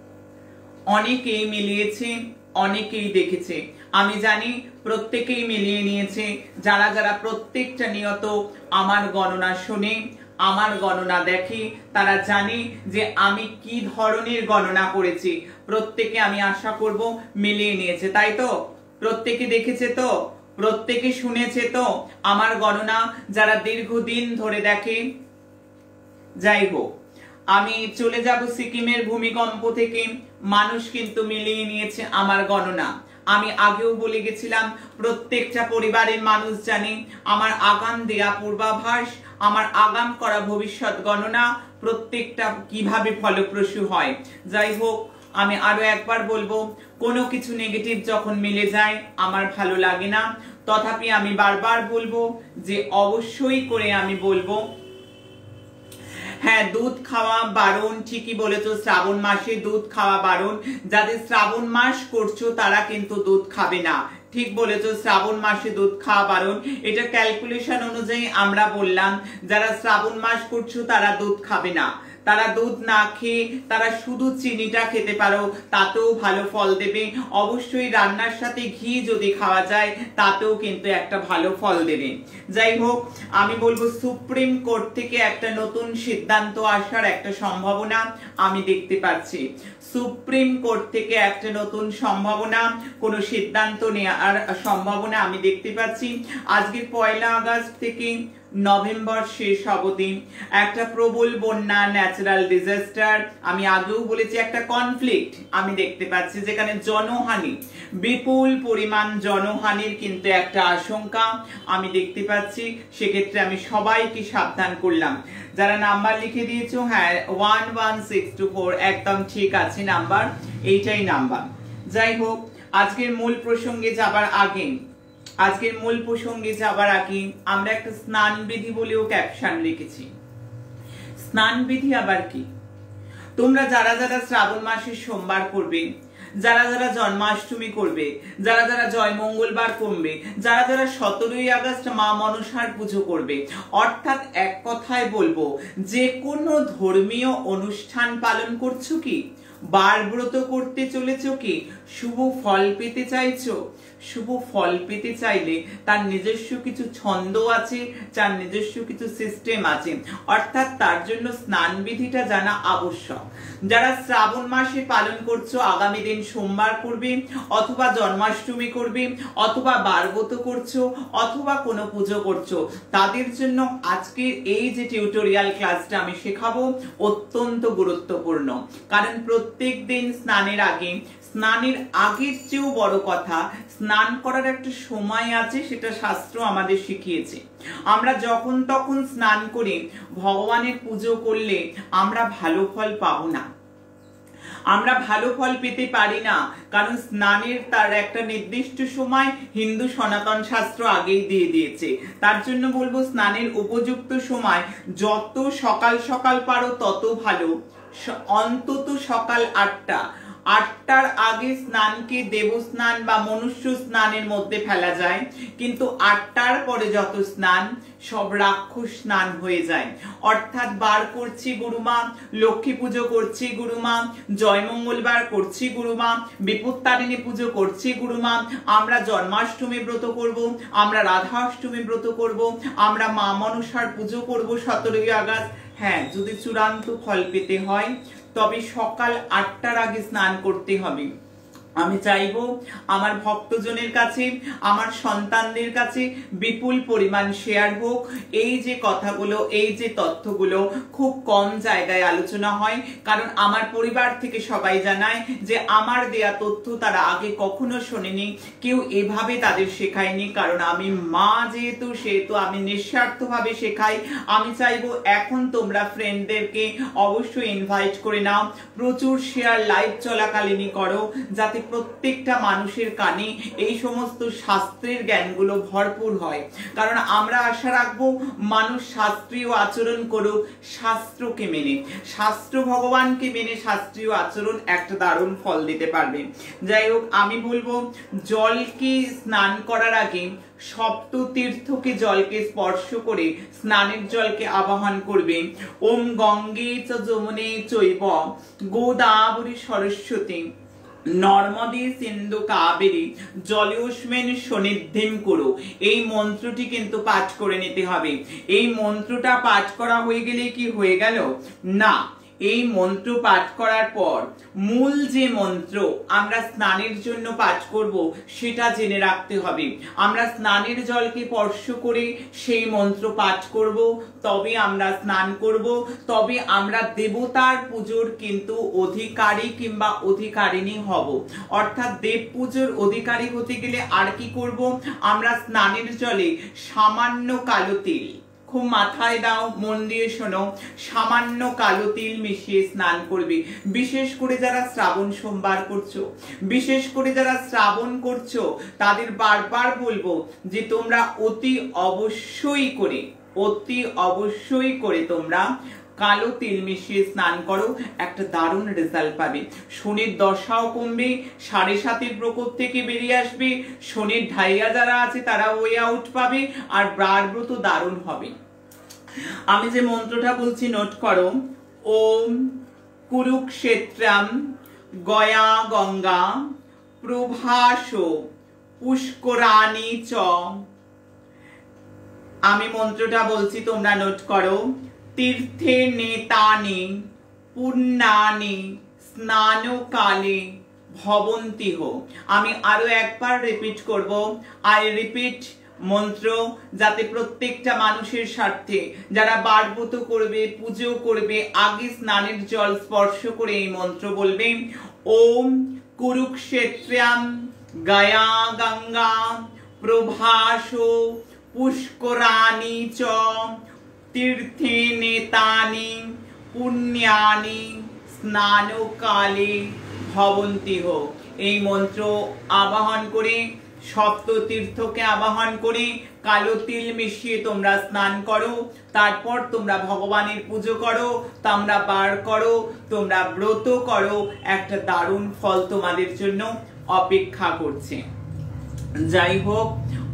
অনেকেই মিলিয়েছে, অনেকেই দেখেছে। আমি জানি প্রত্যেকেই মিলিয়ে নিয়েছে। যারা যারা প্রত্যেকটা নিয়ত আমার গণনা শুনে, আমার গণনা দেখে, তারা জানে যে আমি কি ধরনের গণনা করেছি। প্রত্যেকে আমি আশা করব মিলিয়ে নিয়েছে, তাই তো? প্রত্যেকে দেখেছে তো, প্রত্যেকে শুনেছে তো আমার গণনা, যারা দীর্ঘদিন ধরে দেখে। যাই হোক, আমি চলে যাব সিকিমের ভূমিকম্প থেকে। মানুষ কিন্তু মিলিয়ে নিয়েছে আমার গণনা। আমি আগেও বলে গেছিলাম প্রত্যেকটা পরিবারের মানুষ জানে আমার আগাম দেয়া পূর্বাভাস, আমার আগাম করা ভবিষ্যৎ গণনা প্রত্যেকটা কিভাবে ফলপ্রসূ হয়। যাই হোক, আমি আরো একবার বলবো, কোনো কিছু নেগেটিভ যখন মিলে যায় আমার ভালো লাগে না। তথাপি আমি বারবার বলবো যে অবশ্যই করে আমি বলবো, হ্যাঁ, দুধ খাওয়া বারণ। ঠিকই বলেছো, শ্রাবণ মাসে দুধ খাওয়া বারণ। যাদের শ্রাবণ মাস করছো তারা কিন্তু দুধ খাবে না। ঠিক বলেছো, শ্রাবণ মাসে দুধ খাওয়া বারণ। এটা ক্যালকুলেশন অনুযায়ী আমরা বললাম, যারা শ্রাবণ মাস করছো তারা দুধ খাবে না। তারা দুধ না খেয়ে তারা শুধু চিনিটা খেতে পারো, তাতেও ভালো ফল দেবে। অবশ্যই রান্নার সাথে ঘি যদি খাওয়া যায় তাতেও কিন্তু একটা ভালো ফল দেবে। যাই হোক, আমি বলবো সুপ্রিম কোর্ট থেকে একটা নতুন সিদ্ধান্ত আসার একটা সম্ভাবনা আমি দেখতে পাচ্ছি। সুপ্রিম কোর্ট থেকে একটা নতুন সম্ভাবনা, কোনো সিদ্ধান্ত নেওয়ার সম্ভাবনা আমি দেখতে পাচ্ছি। আজকের 1 আগস্ট থেকে নভেম্বর শেষ অবধি একটা প্রবল বন্যা, ন্যাচারাল ডিজাস্টার, আমি আগেও বলেছি একটা কনফ্লিক্ট আমি দেখতে পাচ্ছি, যেখানে জনহানি, বিপুল পরিমাণ জনহানির কিন্তু একটা আশঙ্কা আমি দেখতে পাচ্ছি। সেক্ষেত্রে আমি সবাইকে সাবধান করলাম। যারা নাম্বার লিখে দিয়েছো, হ্যাঁ 11624 একদম ঠিক আছে নাম্বার, এইটাই নাম্বার। যাই হোক, আজকের মূল প্রসঙ্গে যাবার আগে আমরা একটা স্নান বিধি বলেও ক্যাপশন লিখেছি। স্নান বিধি আবার কি? তোমরা যারা যারা শ্রাবণ মাসে সোমবার করবে যারা যারা জন্মাষ্টমী করবে, যারা যারা জয় মঙ্গলবার করবে, যারা যারা 17ই আগস্ট মা মনসার পুজো করবে, অর্থাৎ এক কথায় বলবো যে কোনো ধর্মীয় অনুষ্ঠান পালন করছো কি, বারব্রত করতে চলেছো কি, শুভ ফল পেতে চাইছো, শুভ ফল পেতে চাইলে তার নিজস্ব কিছু ছন্দ আছে, তার নিজস্ব কিছু সিস্টেম আছে, অর্থাৎ তার জন্য স্নান বিধিটা জানা আবশ্যক। যারা শ্রাবণ মাসে পালন করছো, আগামী দিন সোমবার করবে, অথবা জন্মাষ্টমী করবে, অথবা বারব্রত করছো, অথবা কোনো পুজো করছো, তাদের জন্য আজকের এই যে টিউটোরিয়াল ক্লাসটা আমি শেখাবো অত্যন্ত গুরুত্বপূর্ণ। কারণ প্রত্যেক দিন স্নানের আগের চেয়েও বড় কথা, স্নান করার একটা সময় আছে, সেটা শাস্ত্র আমাদের শিখিয়েছে। আমরা যখন তখন স্নান করে ভগবানের পুজো করলে আমরা ভালো ফল পাবো না, আমরা ভালো ফল পেতে পারি না। কারণ স্নানের তার একটা নির্দিষ্ট সময় হিন্দু সনাতন শাস্ত্র আগেই দিয়ে দিয়েছে। তার জন্য বলবো স্নানের উপযুক্ত সময় যত সকাল সকাল পারো তত ভালো, অন্তত সকাল 8টার আগে স্নানকে দেবস্নান বা মনুষ্য স্নানের মধ্যে ফেলা যায়, কিন্তু 8টার পরে যত স্নান সব রাক্ষস স্নান হয়ে যায়। অর্থাৎ বার করছি গুরুমা, লক্ষ্মী পুজো করছি গুরুমা, জয় মঙ্গলবার করছি গুরুমা, বিপত্তারিণী পুজো করছি গুরুমা, আমরা জন্মাষ্টমী ব্রত করব, আমরা রাধাষ্টমী ব্রত করব, আমরা মা মনসার পুজো করব 17ই আগস্ট। হ্যাঁ, যদি চূড়ান্ত ফল পেতে হয় তবে সকাল 8টার আগে স্নান করতে হবে। আমি চাইবো আমার ভক্তজনের কাছে, আমার সন্তানদের কাছে বিপুল পরিমাণ শেয়ার হোক। এই যে কথাগুলো, এই যে তথ্যগুলো খুব কম জায়গায় আলোচনা হয়, কারণ আমার পরিবার থেকে সবাই জানায় যে আমার দেয়া তথ্য তারা আগে কখনো শোনেনি, কেউ এভাবে তাদের শেখায়নি। কারণ আমি মা যেহেতু, সেহেতু আমি নিঃস্বার্থভাবে শেখাই। আমি চাইবো এখন তোমরা ফ্রেন্ডদেরকে অবশ্যই ইনভাইট করে নাও, প্রচুর শেয়ার লাইভ চলাকালীনই করো, যাতে প্রত্যেকটা মানুষের কানে এই সমস্ত শাস্ত্রের জ্ঞানগুলো ভরপুর হয়। কারণ আমরা আশা রাখবো মানুষ শাস্ত্রীয় আচরণ করুক, শাস্ত্রকে মেনে, শাস্ত্র ভগবানকে মেনে শাস্ত্রীয় আচরণ একটা দারুণ ফল দিতে পারবে। যাই হোক, আমি বলবো জলকে স্নান করার আগে সপ্ত তীর্থকে জলকে স্পর্শ করে স্নানের জলকে আবাহন করবে। ওম গঙ্গে চ যমুনে চৈব গোদাবরী সরস্বতী নর্মদে সিন্ধু কাবেরী জলেস্মিন সন্নিধিম করো। এই মন্ত্রটি কিন্তু পাঠ করে নিতে হবে। এই মন্ত্রটা পাঠ করা হয়ে গেলে কি হয়ে গেল না, এই মন্ত্র পাঠ করার পর মূল যে মন্ত্র আমরা স্নানের জন্য পাঠ করব সেটা জেনে রাখতে হবে। আমরা স্নানের জলকে স্পর্শ করে সেই মন্ত্র পাঠ করব, তবে আমরা স্নান করব, তবে আমরা দেবতার পুজোর কিন্তু অধিকারী কিংবা অধিকারিণী হব। অর্থাৎ দেব পুজোর অধিকারী হতে গেলে আর কি করব, আমরা স্নানের জলে সামান্য কালো তিল, খুব মাথায় দাও, মন দিয়ে শোনো, সামান্য কালো তিল মিশিয়ে স্নান করবে। বিশেষ করে যারা শ্রাবণ সোমবার করছো, বিশেষ করে যারা শ্রাবণ করছো, তাদের বারবার বলবো যে তোমরা অতি অবশ্যই করে তোমরা কালো তিল মিশিয়ে স্নান করো, একটা দারুণ রেজাল্ট পাবে। শনির দশাও কমবে, 7.5 প্রকোপ থেকে বেরিয়ে আসবে, শনির ঢাইয়া যারা আছে তারা ওয়ে আউট পাবে, আর ব্রারব্রত দারুণ হবে। আমি যে মন্ত্রটা বলছি নোট করো। ওম কুরুক্ষেত্রম গয়া গঙ্গা প্রভাস পুষ্করাণী চ। আমি মন্ত্রটা বলছি, তোমরা নোট করো। তীর্থে নেতানি পুণ্যানি স্নান কালে ভবন্তিহ। আমি আরো একবার রিপিট করব। আই রিপিট মন্ত্র, যাতে প্রত্যেকটা মানুষের স্বার্থে যারা বারব্রত করবে, পুজো করবে, আগে স্নানের জল স্পর্শ করে এই মন্ত্র বলবে। ওম কুরুক্ষেত্রম গয়া গঙ্গা প্রভাস পুষ্করাণী চ তীর্থে নেতানি পুণ্যানি স্নানকালে ভবন্তিহ। এই মন্ত্র আবাহন করে সপ্ত তীর্থকে আবাহন করে কালো তিল মিশিয়ে তোমরা স্নান করো, তারপর তোমরা ভগবানের পুজো করো, তোমরা বার করো, তোমরা ব্রত করো, একটা দারুণ ফল তোমাদের জন্য অপেক্ষা করছে। যাই হোক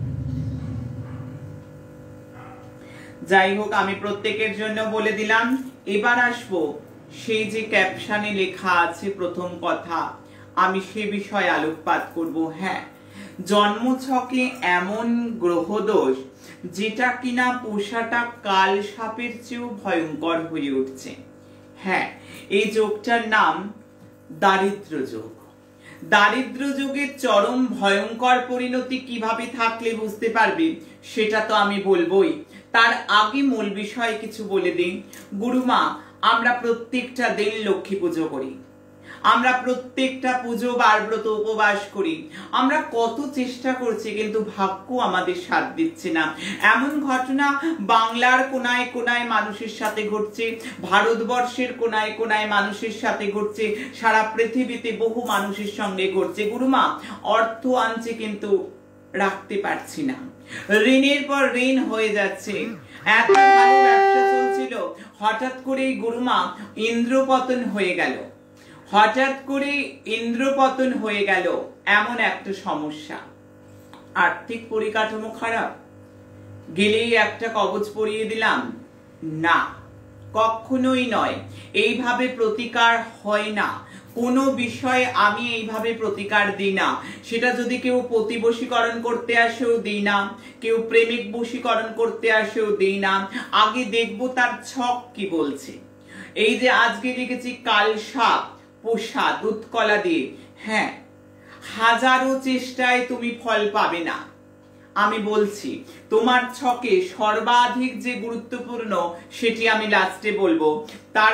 আমি প্রত্যেকের জন্য বলে দিলাম। এবার আসবো সেই যে ক্যাপশনে লেখা আছে প্রথম কথা, আমি সে বিষয়ে আলোকপাত করব। হ্যাঁ, জন্মছকে এমন গ্রহদোষ যেটা কিনা পোষাটা কাল সাপের চেয়েও ভয়ঙ্কর হয়ে উঠছে। হ্যাঁ, এই যোগটার নাম দারিদ্র যোগ। দারিদ্র যোগের চরম ভয়ঙ্কর পরিণতি কিভাবে থাকলে বুঝতে পারবে সেটা তো আমি বলবোই। তার আগে মূল বিষয় কিছু বলে দিন। গুরুমা, আমরা প্রত্যেকটা দিন লক্ষ্মী পুজো করি, আমরা প্রত্যেকটা পুজো বারব্রত উপবাস করি, আমরা কত চেষ্টা করছি কিন্তু ভাগ্য আমাদের সাথ দিচ্ছে না। এমন ঘটনা বাংলার কোনায় কোনায় মানুষের সাথে ঘটছে, ভারতবর্ষের কোনায় কোনায় মানুষের সাথে ঘটছে, সারা পৃথিবীতে বহু মানুষের সঙ্গে ঘটছে। গুরুমা, অর্থ আনছে কিন্তু রাখতে পারছি না, ঋণের পর ঋণ হয়ে যাচ্ছে। এত ভালো ব্যবসা চলছিল, হঠাৎ করেই গুরুমা ইন্দ্রপতন হয়ে গেল, হঠাৎ করে ইন্দ্রপতন হয়ে গেল। এমন একটা সমস্যা। আর্থিক পরিকাঠামো খারাপ, গেলেই একটা কবচ পরিয়ে দিলাম, না, কখনোই নয়। এইভাবে প্রতিকার হয় না। কোনো বিষয়ে আমি এইভাবে প্রতিকার দিই না। সেটা যদি কেউ প্রতিবশীকরণ করতে আসেও দিই না, কেউ প্রেমিক বশীকরণ করতে আসেও দিই না। আগে দেখবো তার ছক কি বলছে। এই যে আজকে লিখেছি কাল সাপ পোষা দুধ কলা দিয়ে, হ্যাঁ, হাজারো চেষ্টায় তুমি ফল পাবে না। আমি বলছি তোমার ছকে সর্বাধিক যে গুরুত্বপূর্ণ সেটি আমি লাস্টে বলবো। তার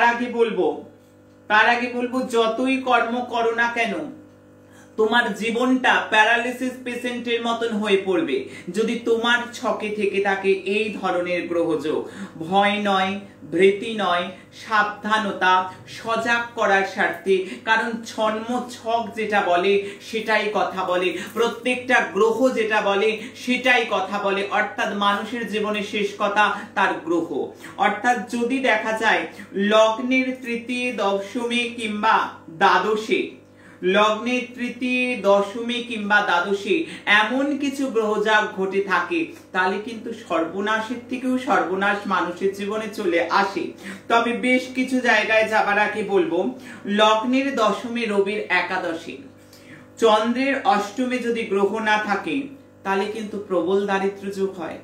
আগে বলবো যতই কর্ম করো না কেন তোমার জীবনটা প্যারালিসিস পেশেন্টের মতন হয়ে পড়বে যদি তোমার ছকে থেকে থাকে এই ধরনের গ্রহযোগ। ভয় নয়, ভীতি নয়, সাবধানতা, সজাগ করার স্বার্থে। কারণ জন্ম ছক যেটা বলে সেটাই কথা বলে, প্রত্যেকটা গ্রহ যেটা বলে সেটাই কথা বলে। অর্থাৎ মানুষের জীবনে শেষ কথা তার গ্রহ। অর্থাৎ যদি দেখা যায় লগ্নের তৃতীয়, দশমে কিংবা দ্বাদশে, লগ্নের তৃতীয়, দশমী কিংবা দ্বাদশী এমন কিছু গ্রহজাগ ঘটে থাকে, তাহলে কিন্তু সর্বনাশের থেকেও সর্বনাশ মানুষের জীবনে চলে আসে। তবে বেশ কিছু জায়গায় যাবার আগে বলবো, লগ্নের দশমে রবির একাদশী, চন্দ্রের অষ্টমে যদি গ্রহ না থাকে তাহলে কিন্তু প্রবল দারিদ্র যোগ হয়।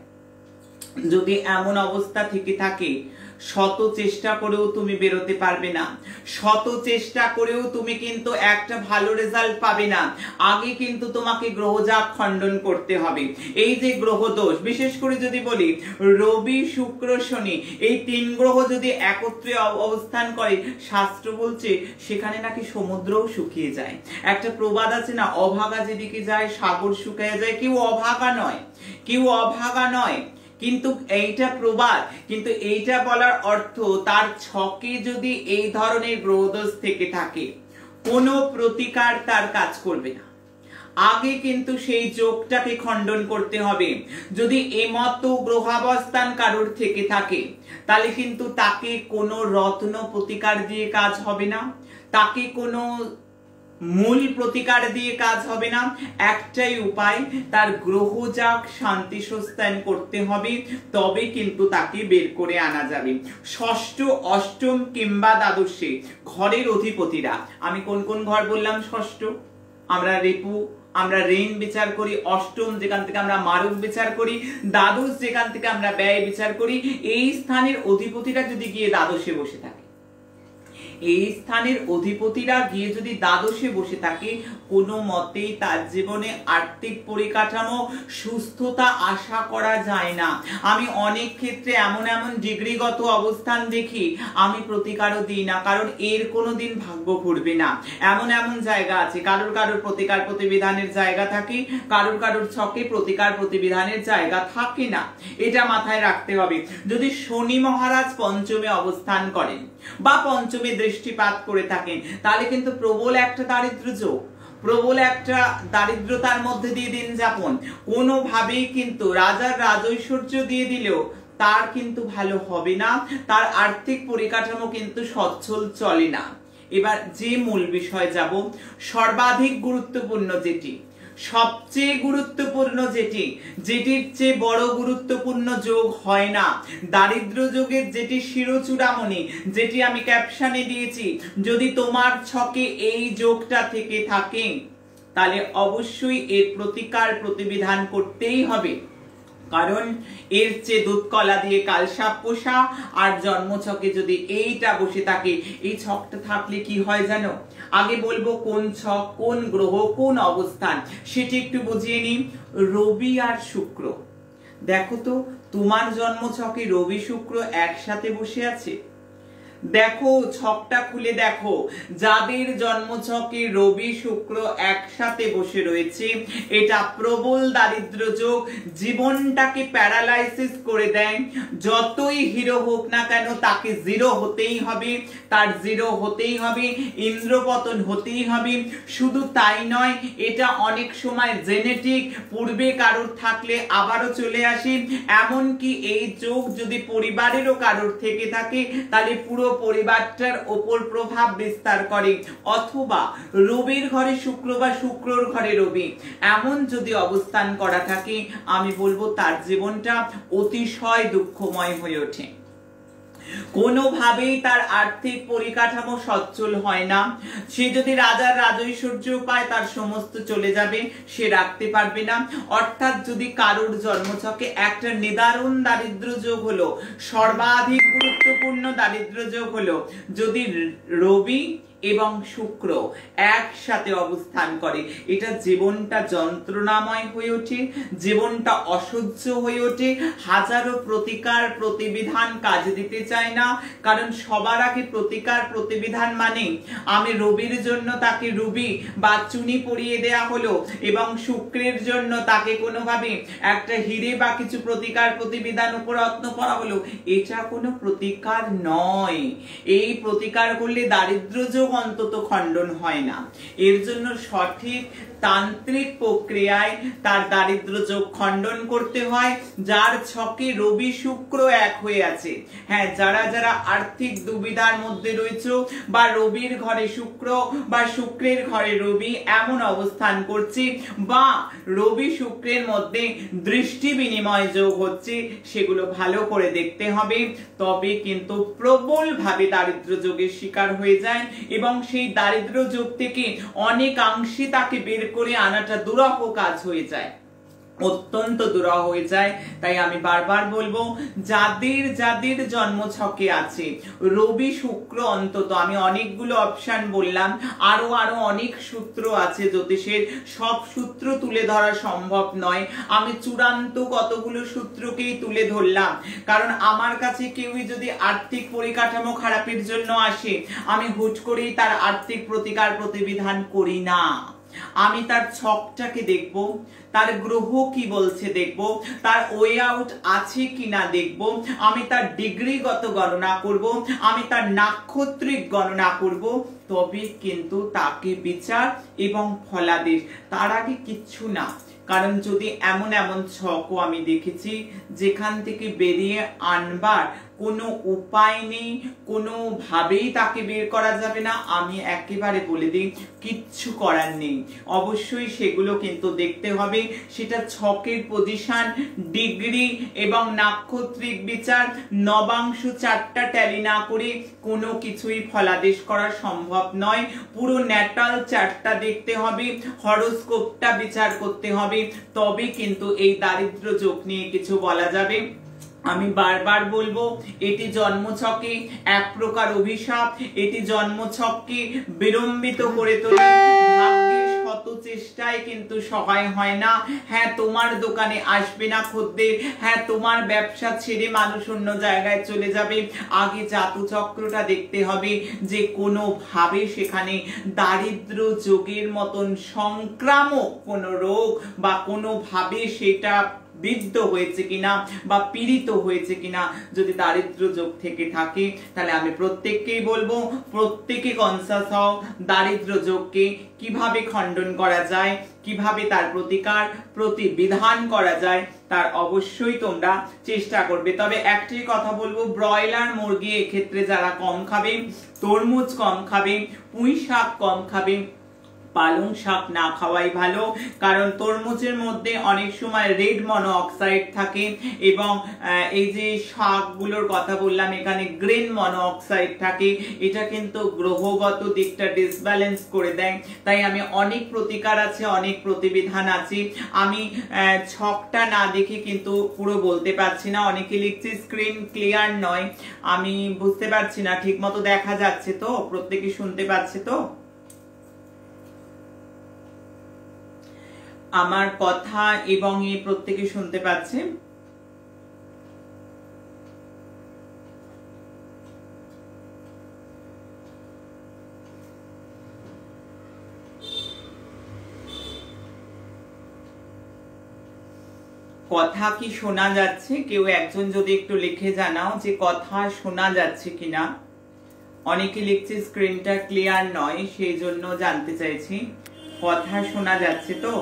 যদি এমন অবস্থা থেকে থাকে শত চেষ্টা করেও তুমি বেরোতে পারবে না, শত চেষ্টা করেও তুমি কিন্তু একটা ভালো রেজাল্ট পাবে না। আগে কিন্তু তোমাকে গ্রহজাগ খণ্ডন করতে হবে। এই যে গ্রহ দোষ, বিশেষ করে যদি বলি রবি, শুক্র, শনি, এই তিন গ্রহ যদি একত্রে অবস্থান করে, শাস্ত্র বলছে সেখানে নাকি সমুদ্রও শুকিয়ে যায়। একটা প্রবাদ আছে না, অভাগা যেদিকে যায় সাগর শুকিয়ে যায়। কেউ অভাগা নয়, কেউ অভাগা নয়, কিন্তু এইটা প্রবাদ। কিন্তু এইটা বলার অর্থ তার ছকে যদি এই ধরনের গ্রহদোষ থেকে থাকে কোনো প্রতিকার তার কাজ করবে না। আগে কিন্তু সেই যোগটাকে খণ্ডন করতে হবে। যদি এমতো গ্রহাবস্থান কারোর থেকে থাকে তাহলে কিন্তু তাকে কোনো রত্ন প্রতিকার দিয়ে কাজ হবে না, তাকে কোনো মূল প্রতিকার দিয়ে কাজ হবে না। একটাই উপায়, তার গ্রহজাগ শান্তি সুস্থান করতে হবে, তবে কিন্তু তাকে বের করে আনা যাবে। ষষ্ঠ, অষ্টম কিংবা দ্বাদশে ঘরের অধিপতিরা, আমি কোন কোন ঘর বললাম? ষষ্ঠ আমরা রেপু, আমরা ঋণ বিচার করি, অষ্টম যেখান থেকে আমরা মারক বিচার করি, দ্বাদশ যেখান থেকে আমরা ব্যয় বিচার করি। এই স্থানের অধিপতিরা যদি গিয়ে দ্বাদশে বসে থাকে, এই স্থানের অধিপতিরা গিয়ে যদি দ্বাদশে বসে থাকে, কোনো মতেই তার জীবনে আর্থিক পরিকাঠামো সুস্থতা আশা করা যায় না। আমি অনেক ক্ষেত্রে এমন এমন ডিগ্রিগত অবস্থান দেখি, আমি প্রতিকারও দিই না, কারণ এর কোনোদিন ভাগ্য ঘুরবে না। এমন এমন জায়গা আছে, কারোর কারোর প্রতিকার প্রতিবিধানের জায়গা থাকে, কারোর কারোর ছকে প্রতিকার প্রতিবিধানের জায়গা থাকে না। এটা মাথায় রাখতে হবে। যদি শনি মহারাজ পঞ্চমে অবস্থান করেন বা পঞ্চমে দৃষ্টিপাত করে থাকেন, তাহলে কিন্তু প্রবল একটা দারিদ্র যোগ, প্রবল একটা দারিদ্রতার মধ্যে দিয়ে দিন যাপন, কোনোভাবেই কিন্তু রাজার রাজৈশ্বর্য দিয়ে দিলেও তার কিন্তু ভালো হবে না, তার আর্থিক পরিকাঠামো কিন্তু সচ্ছল চলে না। এবার যে মূল বিষয় যাব, সর্বাধিক গুরুত্বপূর্ণ যেটি, সবচেয়ে গুরুত্বপূর্ণ যেটি, যেটির চেয়ে বড় গুরুত্বপূর্ণ যোগ হয় না, দারিদ্র যোগের যেটি শিরোচূড়ামণি, যেটি আমি ক্যাপশনে দিয়েছি, যদি তোমার ছকে এই যোগটা থেকে থাকে তাহলে অবশ্যই এর প্রতিকার প্রতিবিধান করতেই হবে। কারণ এর চেয়ে দুধ কলা দিয়ে কালসাপ পোষা, আর জন্মছকে যদি এইটা বসে থাকে, এই ছকটা থাকলে কি হয় জানো? আগে বলবো কোন ছক, কোন গ্রহ, কোন অবস্থান, সেটি একটু বুঝিয়ে নিই। রবি আর শুক্র, দেখো তো তোমার জন্মছকে রবি শুক্র একসাথে বসে আছে? দেখো ছকটা খুলে দেখো, যাদের জন্মছকে রবি শুক্র একসাথে বসে রয়েছে, এটা প্রবল দারিদ্র যোগ, জীবনটাকে প্যারালাইসিস করে দেয়। যতই হিরো হোক না কেন তাকে জিরো হতেই হবে, তার জিরো হতেই হবে, ইন্দ্রপতন হতেই হবে। শুধু তাই নয়, এটা অনেক সময় জেনেটিক, পূর্বে কারোর থাকলে আবারও চলে আসে। এমনকি এই যোগ যদি পরিবারেরও কারোর থেকে থাকে তাহলে পুরো পরিবারটার ওপর প্রভাব বিস্তার করে। অথবা রবির ঘরে শুক্র বা শুক্রর ঘরে রবি এমন যদি অবস্থান করা থাকে, আমি বলবো তার জীবনটা অতিশয় দুঃখময় হয়ে ওঠে। কোনোভাবেই তার আর্থিক পরিকাঠামো সচ্ছল হয় না। সে যদি রাজার রাজৈশ্বর্য পায় তার সমস্ত চলে যাবে, সে রাখতে পারবে না। অর্থাৎ যদি কারোর জন্মছকে একটা নিদারুণ দারিদ্র যোগ হলো, সর্বাধিক গুরুত্বপূর্ণ দারিদ্র যোগ হলো যদি রবি এবং শুক্র একসাথে অবস্থান করে, এটা জীবনটা যন্ত্রণাময় হয়ে ওঠে, জীবনটা অসহ্য হয়ে ওঠে। হাজারো প্রতিকার প্রতিবিধান কাজ দিতে চায় না, কারণ সবার আগে প্রতিকার প্রতিবিধান মানে আমি রবির জন্য তাকে রুবি বা চুনি পরিয়ে দেয়া হলো এবং শুক্রের জন্য তাকে কোনোভাবে একটা হিরে বা কিছু প্রতিকার প্রতিবিধান উপরত্ন করা হলো, এটা কোনো প্রতিকার নয়। এই প্রতিকার করলে দারিদ্র যোগ অন্তত খণ্ডন হয় না। এর জন্য সঠিক তান্ত্রিক প্রক্রিয়ায় তার দারিদ্র যোগ খণ্ডন করতে হয়। যার ছকে রবি শুক্র এক হয়ে আছে, হ্যাঁ, যারা যারা আর্থিক দুবিধার মধ্যে রয়েছে বা রবির ঘরে শুক্র বা শুক্রের ঘরে রবি এমন অবস্থান করছে, বা রবি শুক্রের মধ্যে দৃষ্টি বিনিময় যোগ হচ্ছে, সেগুলো ভালো করে দেখতে হবে। তবে কিন্তু প্রবল ভাবে দারিদ্র যোগের শিকার হয়ে যায় এবং সেই দারিদ্র যোগ থেকে অনেকাংশে তাকে বের করে আনাটা দুরূহ কাজ হয়ে যায়, অত্যন্ত দুরূহ হয়ে যায়। তাই আমি বারবার বলবো, যাদের যাদের জন্মছকে আছে রবি শুক্র, অন্তত আমি অনেকগুলো অপশন বললাম, আরো অনেক সূত্র আছে জ্যোতিষের, সব সূত্র তুলে ধরা সম্ভব নয়। আমি চূড়ান্ত কতগুলো সূত্রকেই তুলে ধরলাম, কারণ আমার কাছে কেউই যদি আর্থিক পরিকাঠামো খারাপের জন্য আসে, আমি হুট করেই তার আর্থিক প্রতিকার প্রতিবিধান করি না। আমি তার ছকটাকে দেখব, তার গ্রহ কি বলছে দেখব, তার ওয়ে আউট আছে কিনা দেখব, আমি তার ডিগ্রিগত গণনা করব, আমি তার নাক্ষত্রিক গণনা করব, তবে কিন্তু তাকে বিচার এবং ফলাদেশ, তার আগে কিচ্ছু না। কারণ যদি এমন এমন ছকও আমি দেখেছি যেখান থেকে বেরিয়ে আনবার কোনো উপায় নেই, কোনোভাবেই তাকে বের করা যাবে না, আমি একেবারে বলে দিই কিচ্ছু করার নেই। অবশ্যই সেগুলো কিন্তু দেখতে হবে, সেটা ছকের পজিশন, ডিগ্রি এবং নাক্ষত্রিক বিচার। নবাংশ চারটা ট্যালি না করে কোনো কিছুই ফলাদেশ করা সম্ভব নয়। পুরো ন্যাটাল চার্টটা দেখতে হবে, হরোস্কোপটা বিচার করতে হবে, তবে কিন্তু এই দারিদ্র যোগ নিয়ে কিছু বলা যাবে। আমি বারবার বলবো, এটি জন্মছকে এক প্রকার অভিশাপ, এটি জন্মছককে বিলম্বিত করে তোলে। ভাগ্যের শত চেষ্টায় কিন্তু সহায় হয় না। হ্যাঁ, তোমার দোকানে আসবে না খদ্দের, হ্যাঁ তোমার ব্যবসা ছেড়ে মানুষ অন্য জায়গায় চলে যাবে, আগে জাতচক্রটা দেখতে হবে যে কোনোভাবে সেখানে দারিদ্র যোগের মতন সংক্রামক কোনো রোগ বা কোনোভাবে সেটা বিদ্ধ হয়েছে কিনা বা পীড়িত হয়েছে কিনা, যদি দারিদ্র যোগ থেকে থাকে তাহলে আমি প্রত্যেককেই বলবো প্রত্যেকে কনসাস হও, দারিদ্র যোগকে কিভাবে খণ্ডন করা যায়, কিভাবে তার প্রতিকার প্রতিবিধান করা যায় তার অবশ্যই তোমরা চেষ্টা করবে। তবে একটাই কথা বলবো, ব্রয়লার মুরগি এক্ষেত্রে যারা কম খাবে, তরমুজ কম খাবে, পুঁই শাক কম খাবে, পালং শাক না খাওয়াই ভালো, কারণ তরমুজের মধ্যে অনেক সময় রেড মনো অক্সাইড থাকে এবং এই যে শাকগুলোর কথা বললাম এখানে গ্রিন মনো অক্সাইড থাকে, এটা কিন্তু গ্রহগত দিকটা ডিসব্যালেন্স করে দেয়। তাই আমি অনেক প্রতিকার আছে, অনেক প্রতিবিধান আছে, আমি ছকটা না দেখে কিন্তু পুরো বলতে পারছি না। অনেকে লিখছে স্ক্রিন ক্লিয়ার নয়, আমি বুঝতে পারছি না ঠিক মতো দেখা যাচ্ছে তো, প্রত্যেকে শুনতে পাচ্ছে তো আমার কথা, এবং এই প্রত্যেকে শুনতে পাচ্ছে? কথা কি শোনা যাচ্ছে? কেউ একজন যদি একটু লিখে জানাও যে কথা শোনা যাচ্ছে কিনা। অনেকে লিখছে স্ক্রিনটা ক্লিয়ার নয়, সেই জন্য জানতে চাইছি কথা শোনা যাচ্ছে তো।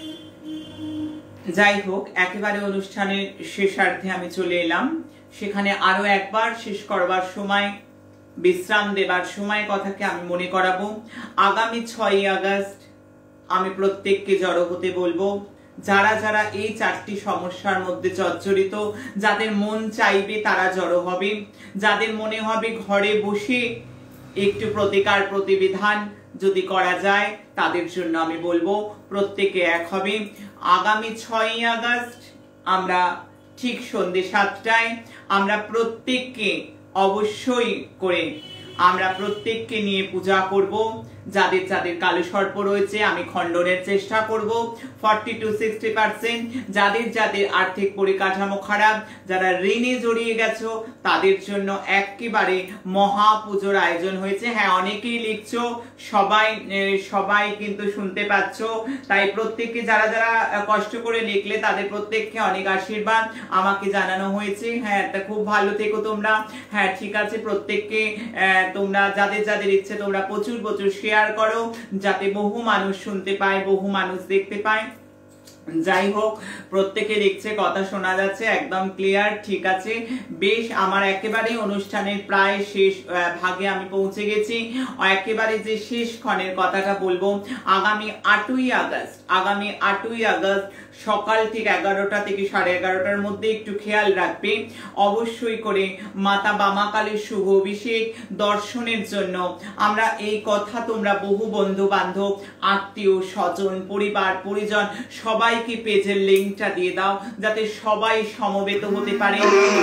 যাই হোক, একেবারে অনুষ্ঠানের শেষার্ধে আমি চলে এলাম। সেখানে আরো একবার শেষ করবার সময়, বিশ্রাম দেবার সময় কথাকে আমি মনে করাবো, আগামী 6ই আগস্ট আমি প্রত্যেককে জড়ো হতে বলবো। যারা যারা এই 4টি সমস্যার মধ্যে জর্জরিত, যাদের মন চাইবে তারা জড়ো হবে, যাদের মনে হবে ঘরে বসে একটু প্রতিকার প্রতিবিধান যদি করা যায় তাদের জন্য আমি বলবো প্রত্যেকে এক হবে। আগামী 6ই আগস্ট আমরা ঠিক সন্ধ্যে 7টায় আমরা প্রত্যেককে অবশ্যই করে আমরা প্রত্যেককে নিয়ে পূজা করব। যাদের যাদের কালো সর্প রয়েছে আমি খণ্ডনের চেষ্টা করব 40 to 60%। যাদের যাদের আর্থিক পরিকাঠামো খারাপ, যারা ঋণে জড়িয়ে গেছো তাদের জন্য একেবারে মহা পুজোর আয়োজন হয়েছে। হ্যাঁ, অনেকেই লিখছো, সবাই কিন্তু শুনতে পাচ্ছ, তাই প্রত্যেককে যারা যারা কষ্ট করে লিখলে তাদের প্রত্যেককে অনেক আশীর্বাদ আমাকে জানানো হয়েছে। হ্যাঁ, তা খুব ভালো থেকো তোমরা। হ্যাঁ ঠিক আছে, প্রত্যেককে তোমরা যাদের যাদের ইচ্ছে তোমরা প্রচুর প্রচুর শেয়ার করো, যাতে বহু মানুষ শুনতে পায়, বহু মানুষ দেখতে পায়। যাই হোক, প্রত্যেকে লিখছে কথা শোনা যাচ্ছে, একদম ক্লিয়ার, ঠিক আছে বেশ। আমার একেবারে অনুষ্ঠানের প্রায় শেষ ভাগে আমি পৌঁছে গেছি। একেবারে যে শেষ ক্ষণের কথাটা বলবো, আগামী 8ই আগস্ট সকাল ঠিক 11টা থেকে 11:30টার মধ্যে একটু খেয়াল রাখবে অবশ্যই করে মাতা বামাকালীর শুভ অভিষেক দর্শনের জন্য। আমরা এই কথা তোমরা বহু বন্ধু বান্ধব, আত্মীয় স্বজন, পরিবার পরিজন সবাইকে পেজের লিঙ্কটা দিয়ে দাও, যাতে সবাই সমবেত হতে পারে।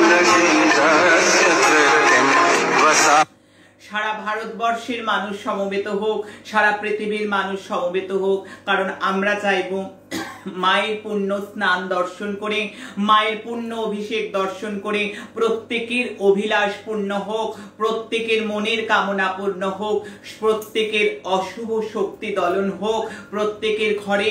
সারা ভারতবর্ষের মানুষ সমবেত হোক, সারা পৃথিবীর মানুষ সমবেত হোক, কারণ আমরা চাইবো মায়ের পুণ্য স্নান দর্শন করে, মায়ের পুণ্য অভিষেক দর্শন করে প্রত্যেকের অভিলাষ পূর্ণ হোক, প্রত্যেকের মনের কামনা পূর্ণ হোক, প্রত্যেকের অশুভ শক্তি দলন হোক, প্রত্যেকের ঘরে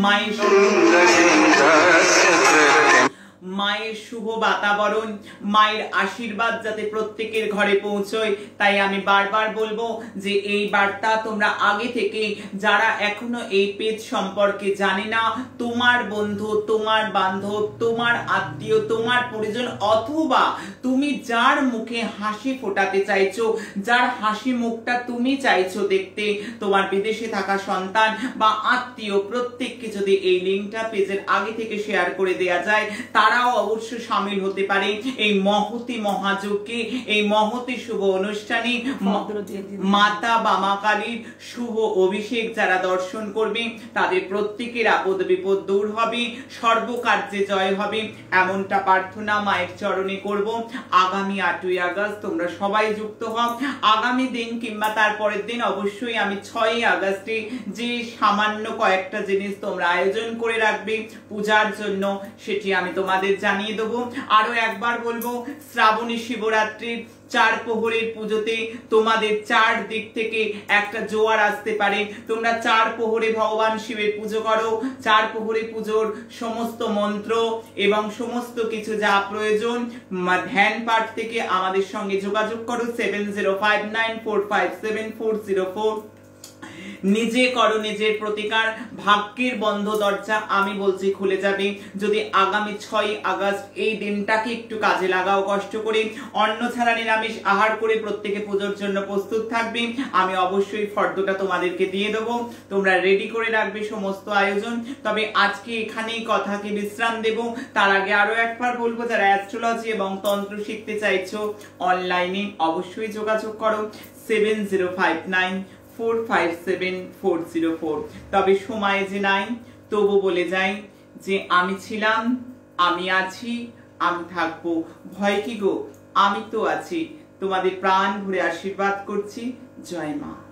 মায়ের শুভ বাতাবরণ, মায়ের আশীর্বাদ যাতে প্রত্যেকের ঘরে পৌঁছয়। তাই আমি বারবার বলবো যে এই বার্তা তোমরা আগে থেকে, যারা এখনো এই পেজ সম্পর্কে জানে না, তোমার বন্ধু, তোমার বান্ধব, তোমার আত্মীয়, তোমার পরিজন, অথবা তুমি যার মুখে হাসি ফোটাতে চাইছো, যার হাসি মুখটা তুমি চাইছো দেখতে, তোমার বিদেশে থাকা সন্তান বা আত্মীয়, প্রত্যেককে যদি এই লিঙ্কটা পেজের আগে থেকে শেয়ার করে দেয়া যায়, তারাও অবশ্যই শামিল হতে পারে এই মহতি মহাযজ্ঞে, এই মহতি শুভ অনুষ্ঠানে। মাতা বামাকালীর শুভ অভিষেক যারা দর্শন করবে তাদের প্রত্যেকের আপদ বিপদ দূর হবে, সর্বকার্যে জয় হবে, এমনটা প্রার্থনা মায়ের চরণে করব। আগামী 8ই আগস্ট তোমরা সবাই যুক্ত হও। আগামী দিন কিংবা তার পরের দিন অবশ্যই আমি 6ই আগস্টে যে সামান্য কয়েকটা জিনিস তোমরা আয়োজন করে রাখবে পূজার জন্য, সেটি আমি তোমার তোমাদের জানিয়ে দেবো। আরো একবার বলবো, শ্রাবণী শিবরাত্রির 4 প্রহরের পুজোতে তোমাদের 4 দিক থেকে একটা জোয়ার আসতে পারে। তোমরা 4 প্রহরে ভগবান শিবের পুজো করো। 4 প্রহরে পুজোর সমস্ত মন্ত্র এবং সমস্ত কিছু যা প্রয়োজন ধ্যান পাঠ থেকে আমাদের সঙ্গে যোগাযোগ করো 7059457404। নিজে করো নিজের প্রতিকার, ভাগ্যের বন্ধ দরজা আমি বলছি খুলে যাবে। যদি আগামী 6 আগস্ট এই দিনটাকে একটু কাজে লাগাও কষ্ট করে, অন্ন ছাড়া নিরামিষ আহার করে প্রত্যেকে পুজোর জন্য প্রস্তুত থাকবে। আমি অবশ্যই ফর্দটা তোমাদেরকে দিয়ে দেবো, তোমরা রেডি করে রাখবে সমস্ত আয়োজন। তবে আজকে এখানেই কথাকে বিশ্রাম দেব। তার আগে আরো একবার বলবো, যারা অ্যাস্ট্রোলজি এবং তন্ত্র শিখতে চাইছো অনলাইনে অবশ্যই যোগাযোগ করো 7059457404। তবে সময় যে নাই, তবু বলে যাই যে আমি ছিলাম, আমি আছি, আমি থাকবো। ভয় কি গো, আমি তো আছি। তোমাদের প্রাণ ভরে আশীর্বাদ করছি। জয় মা।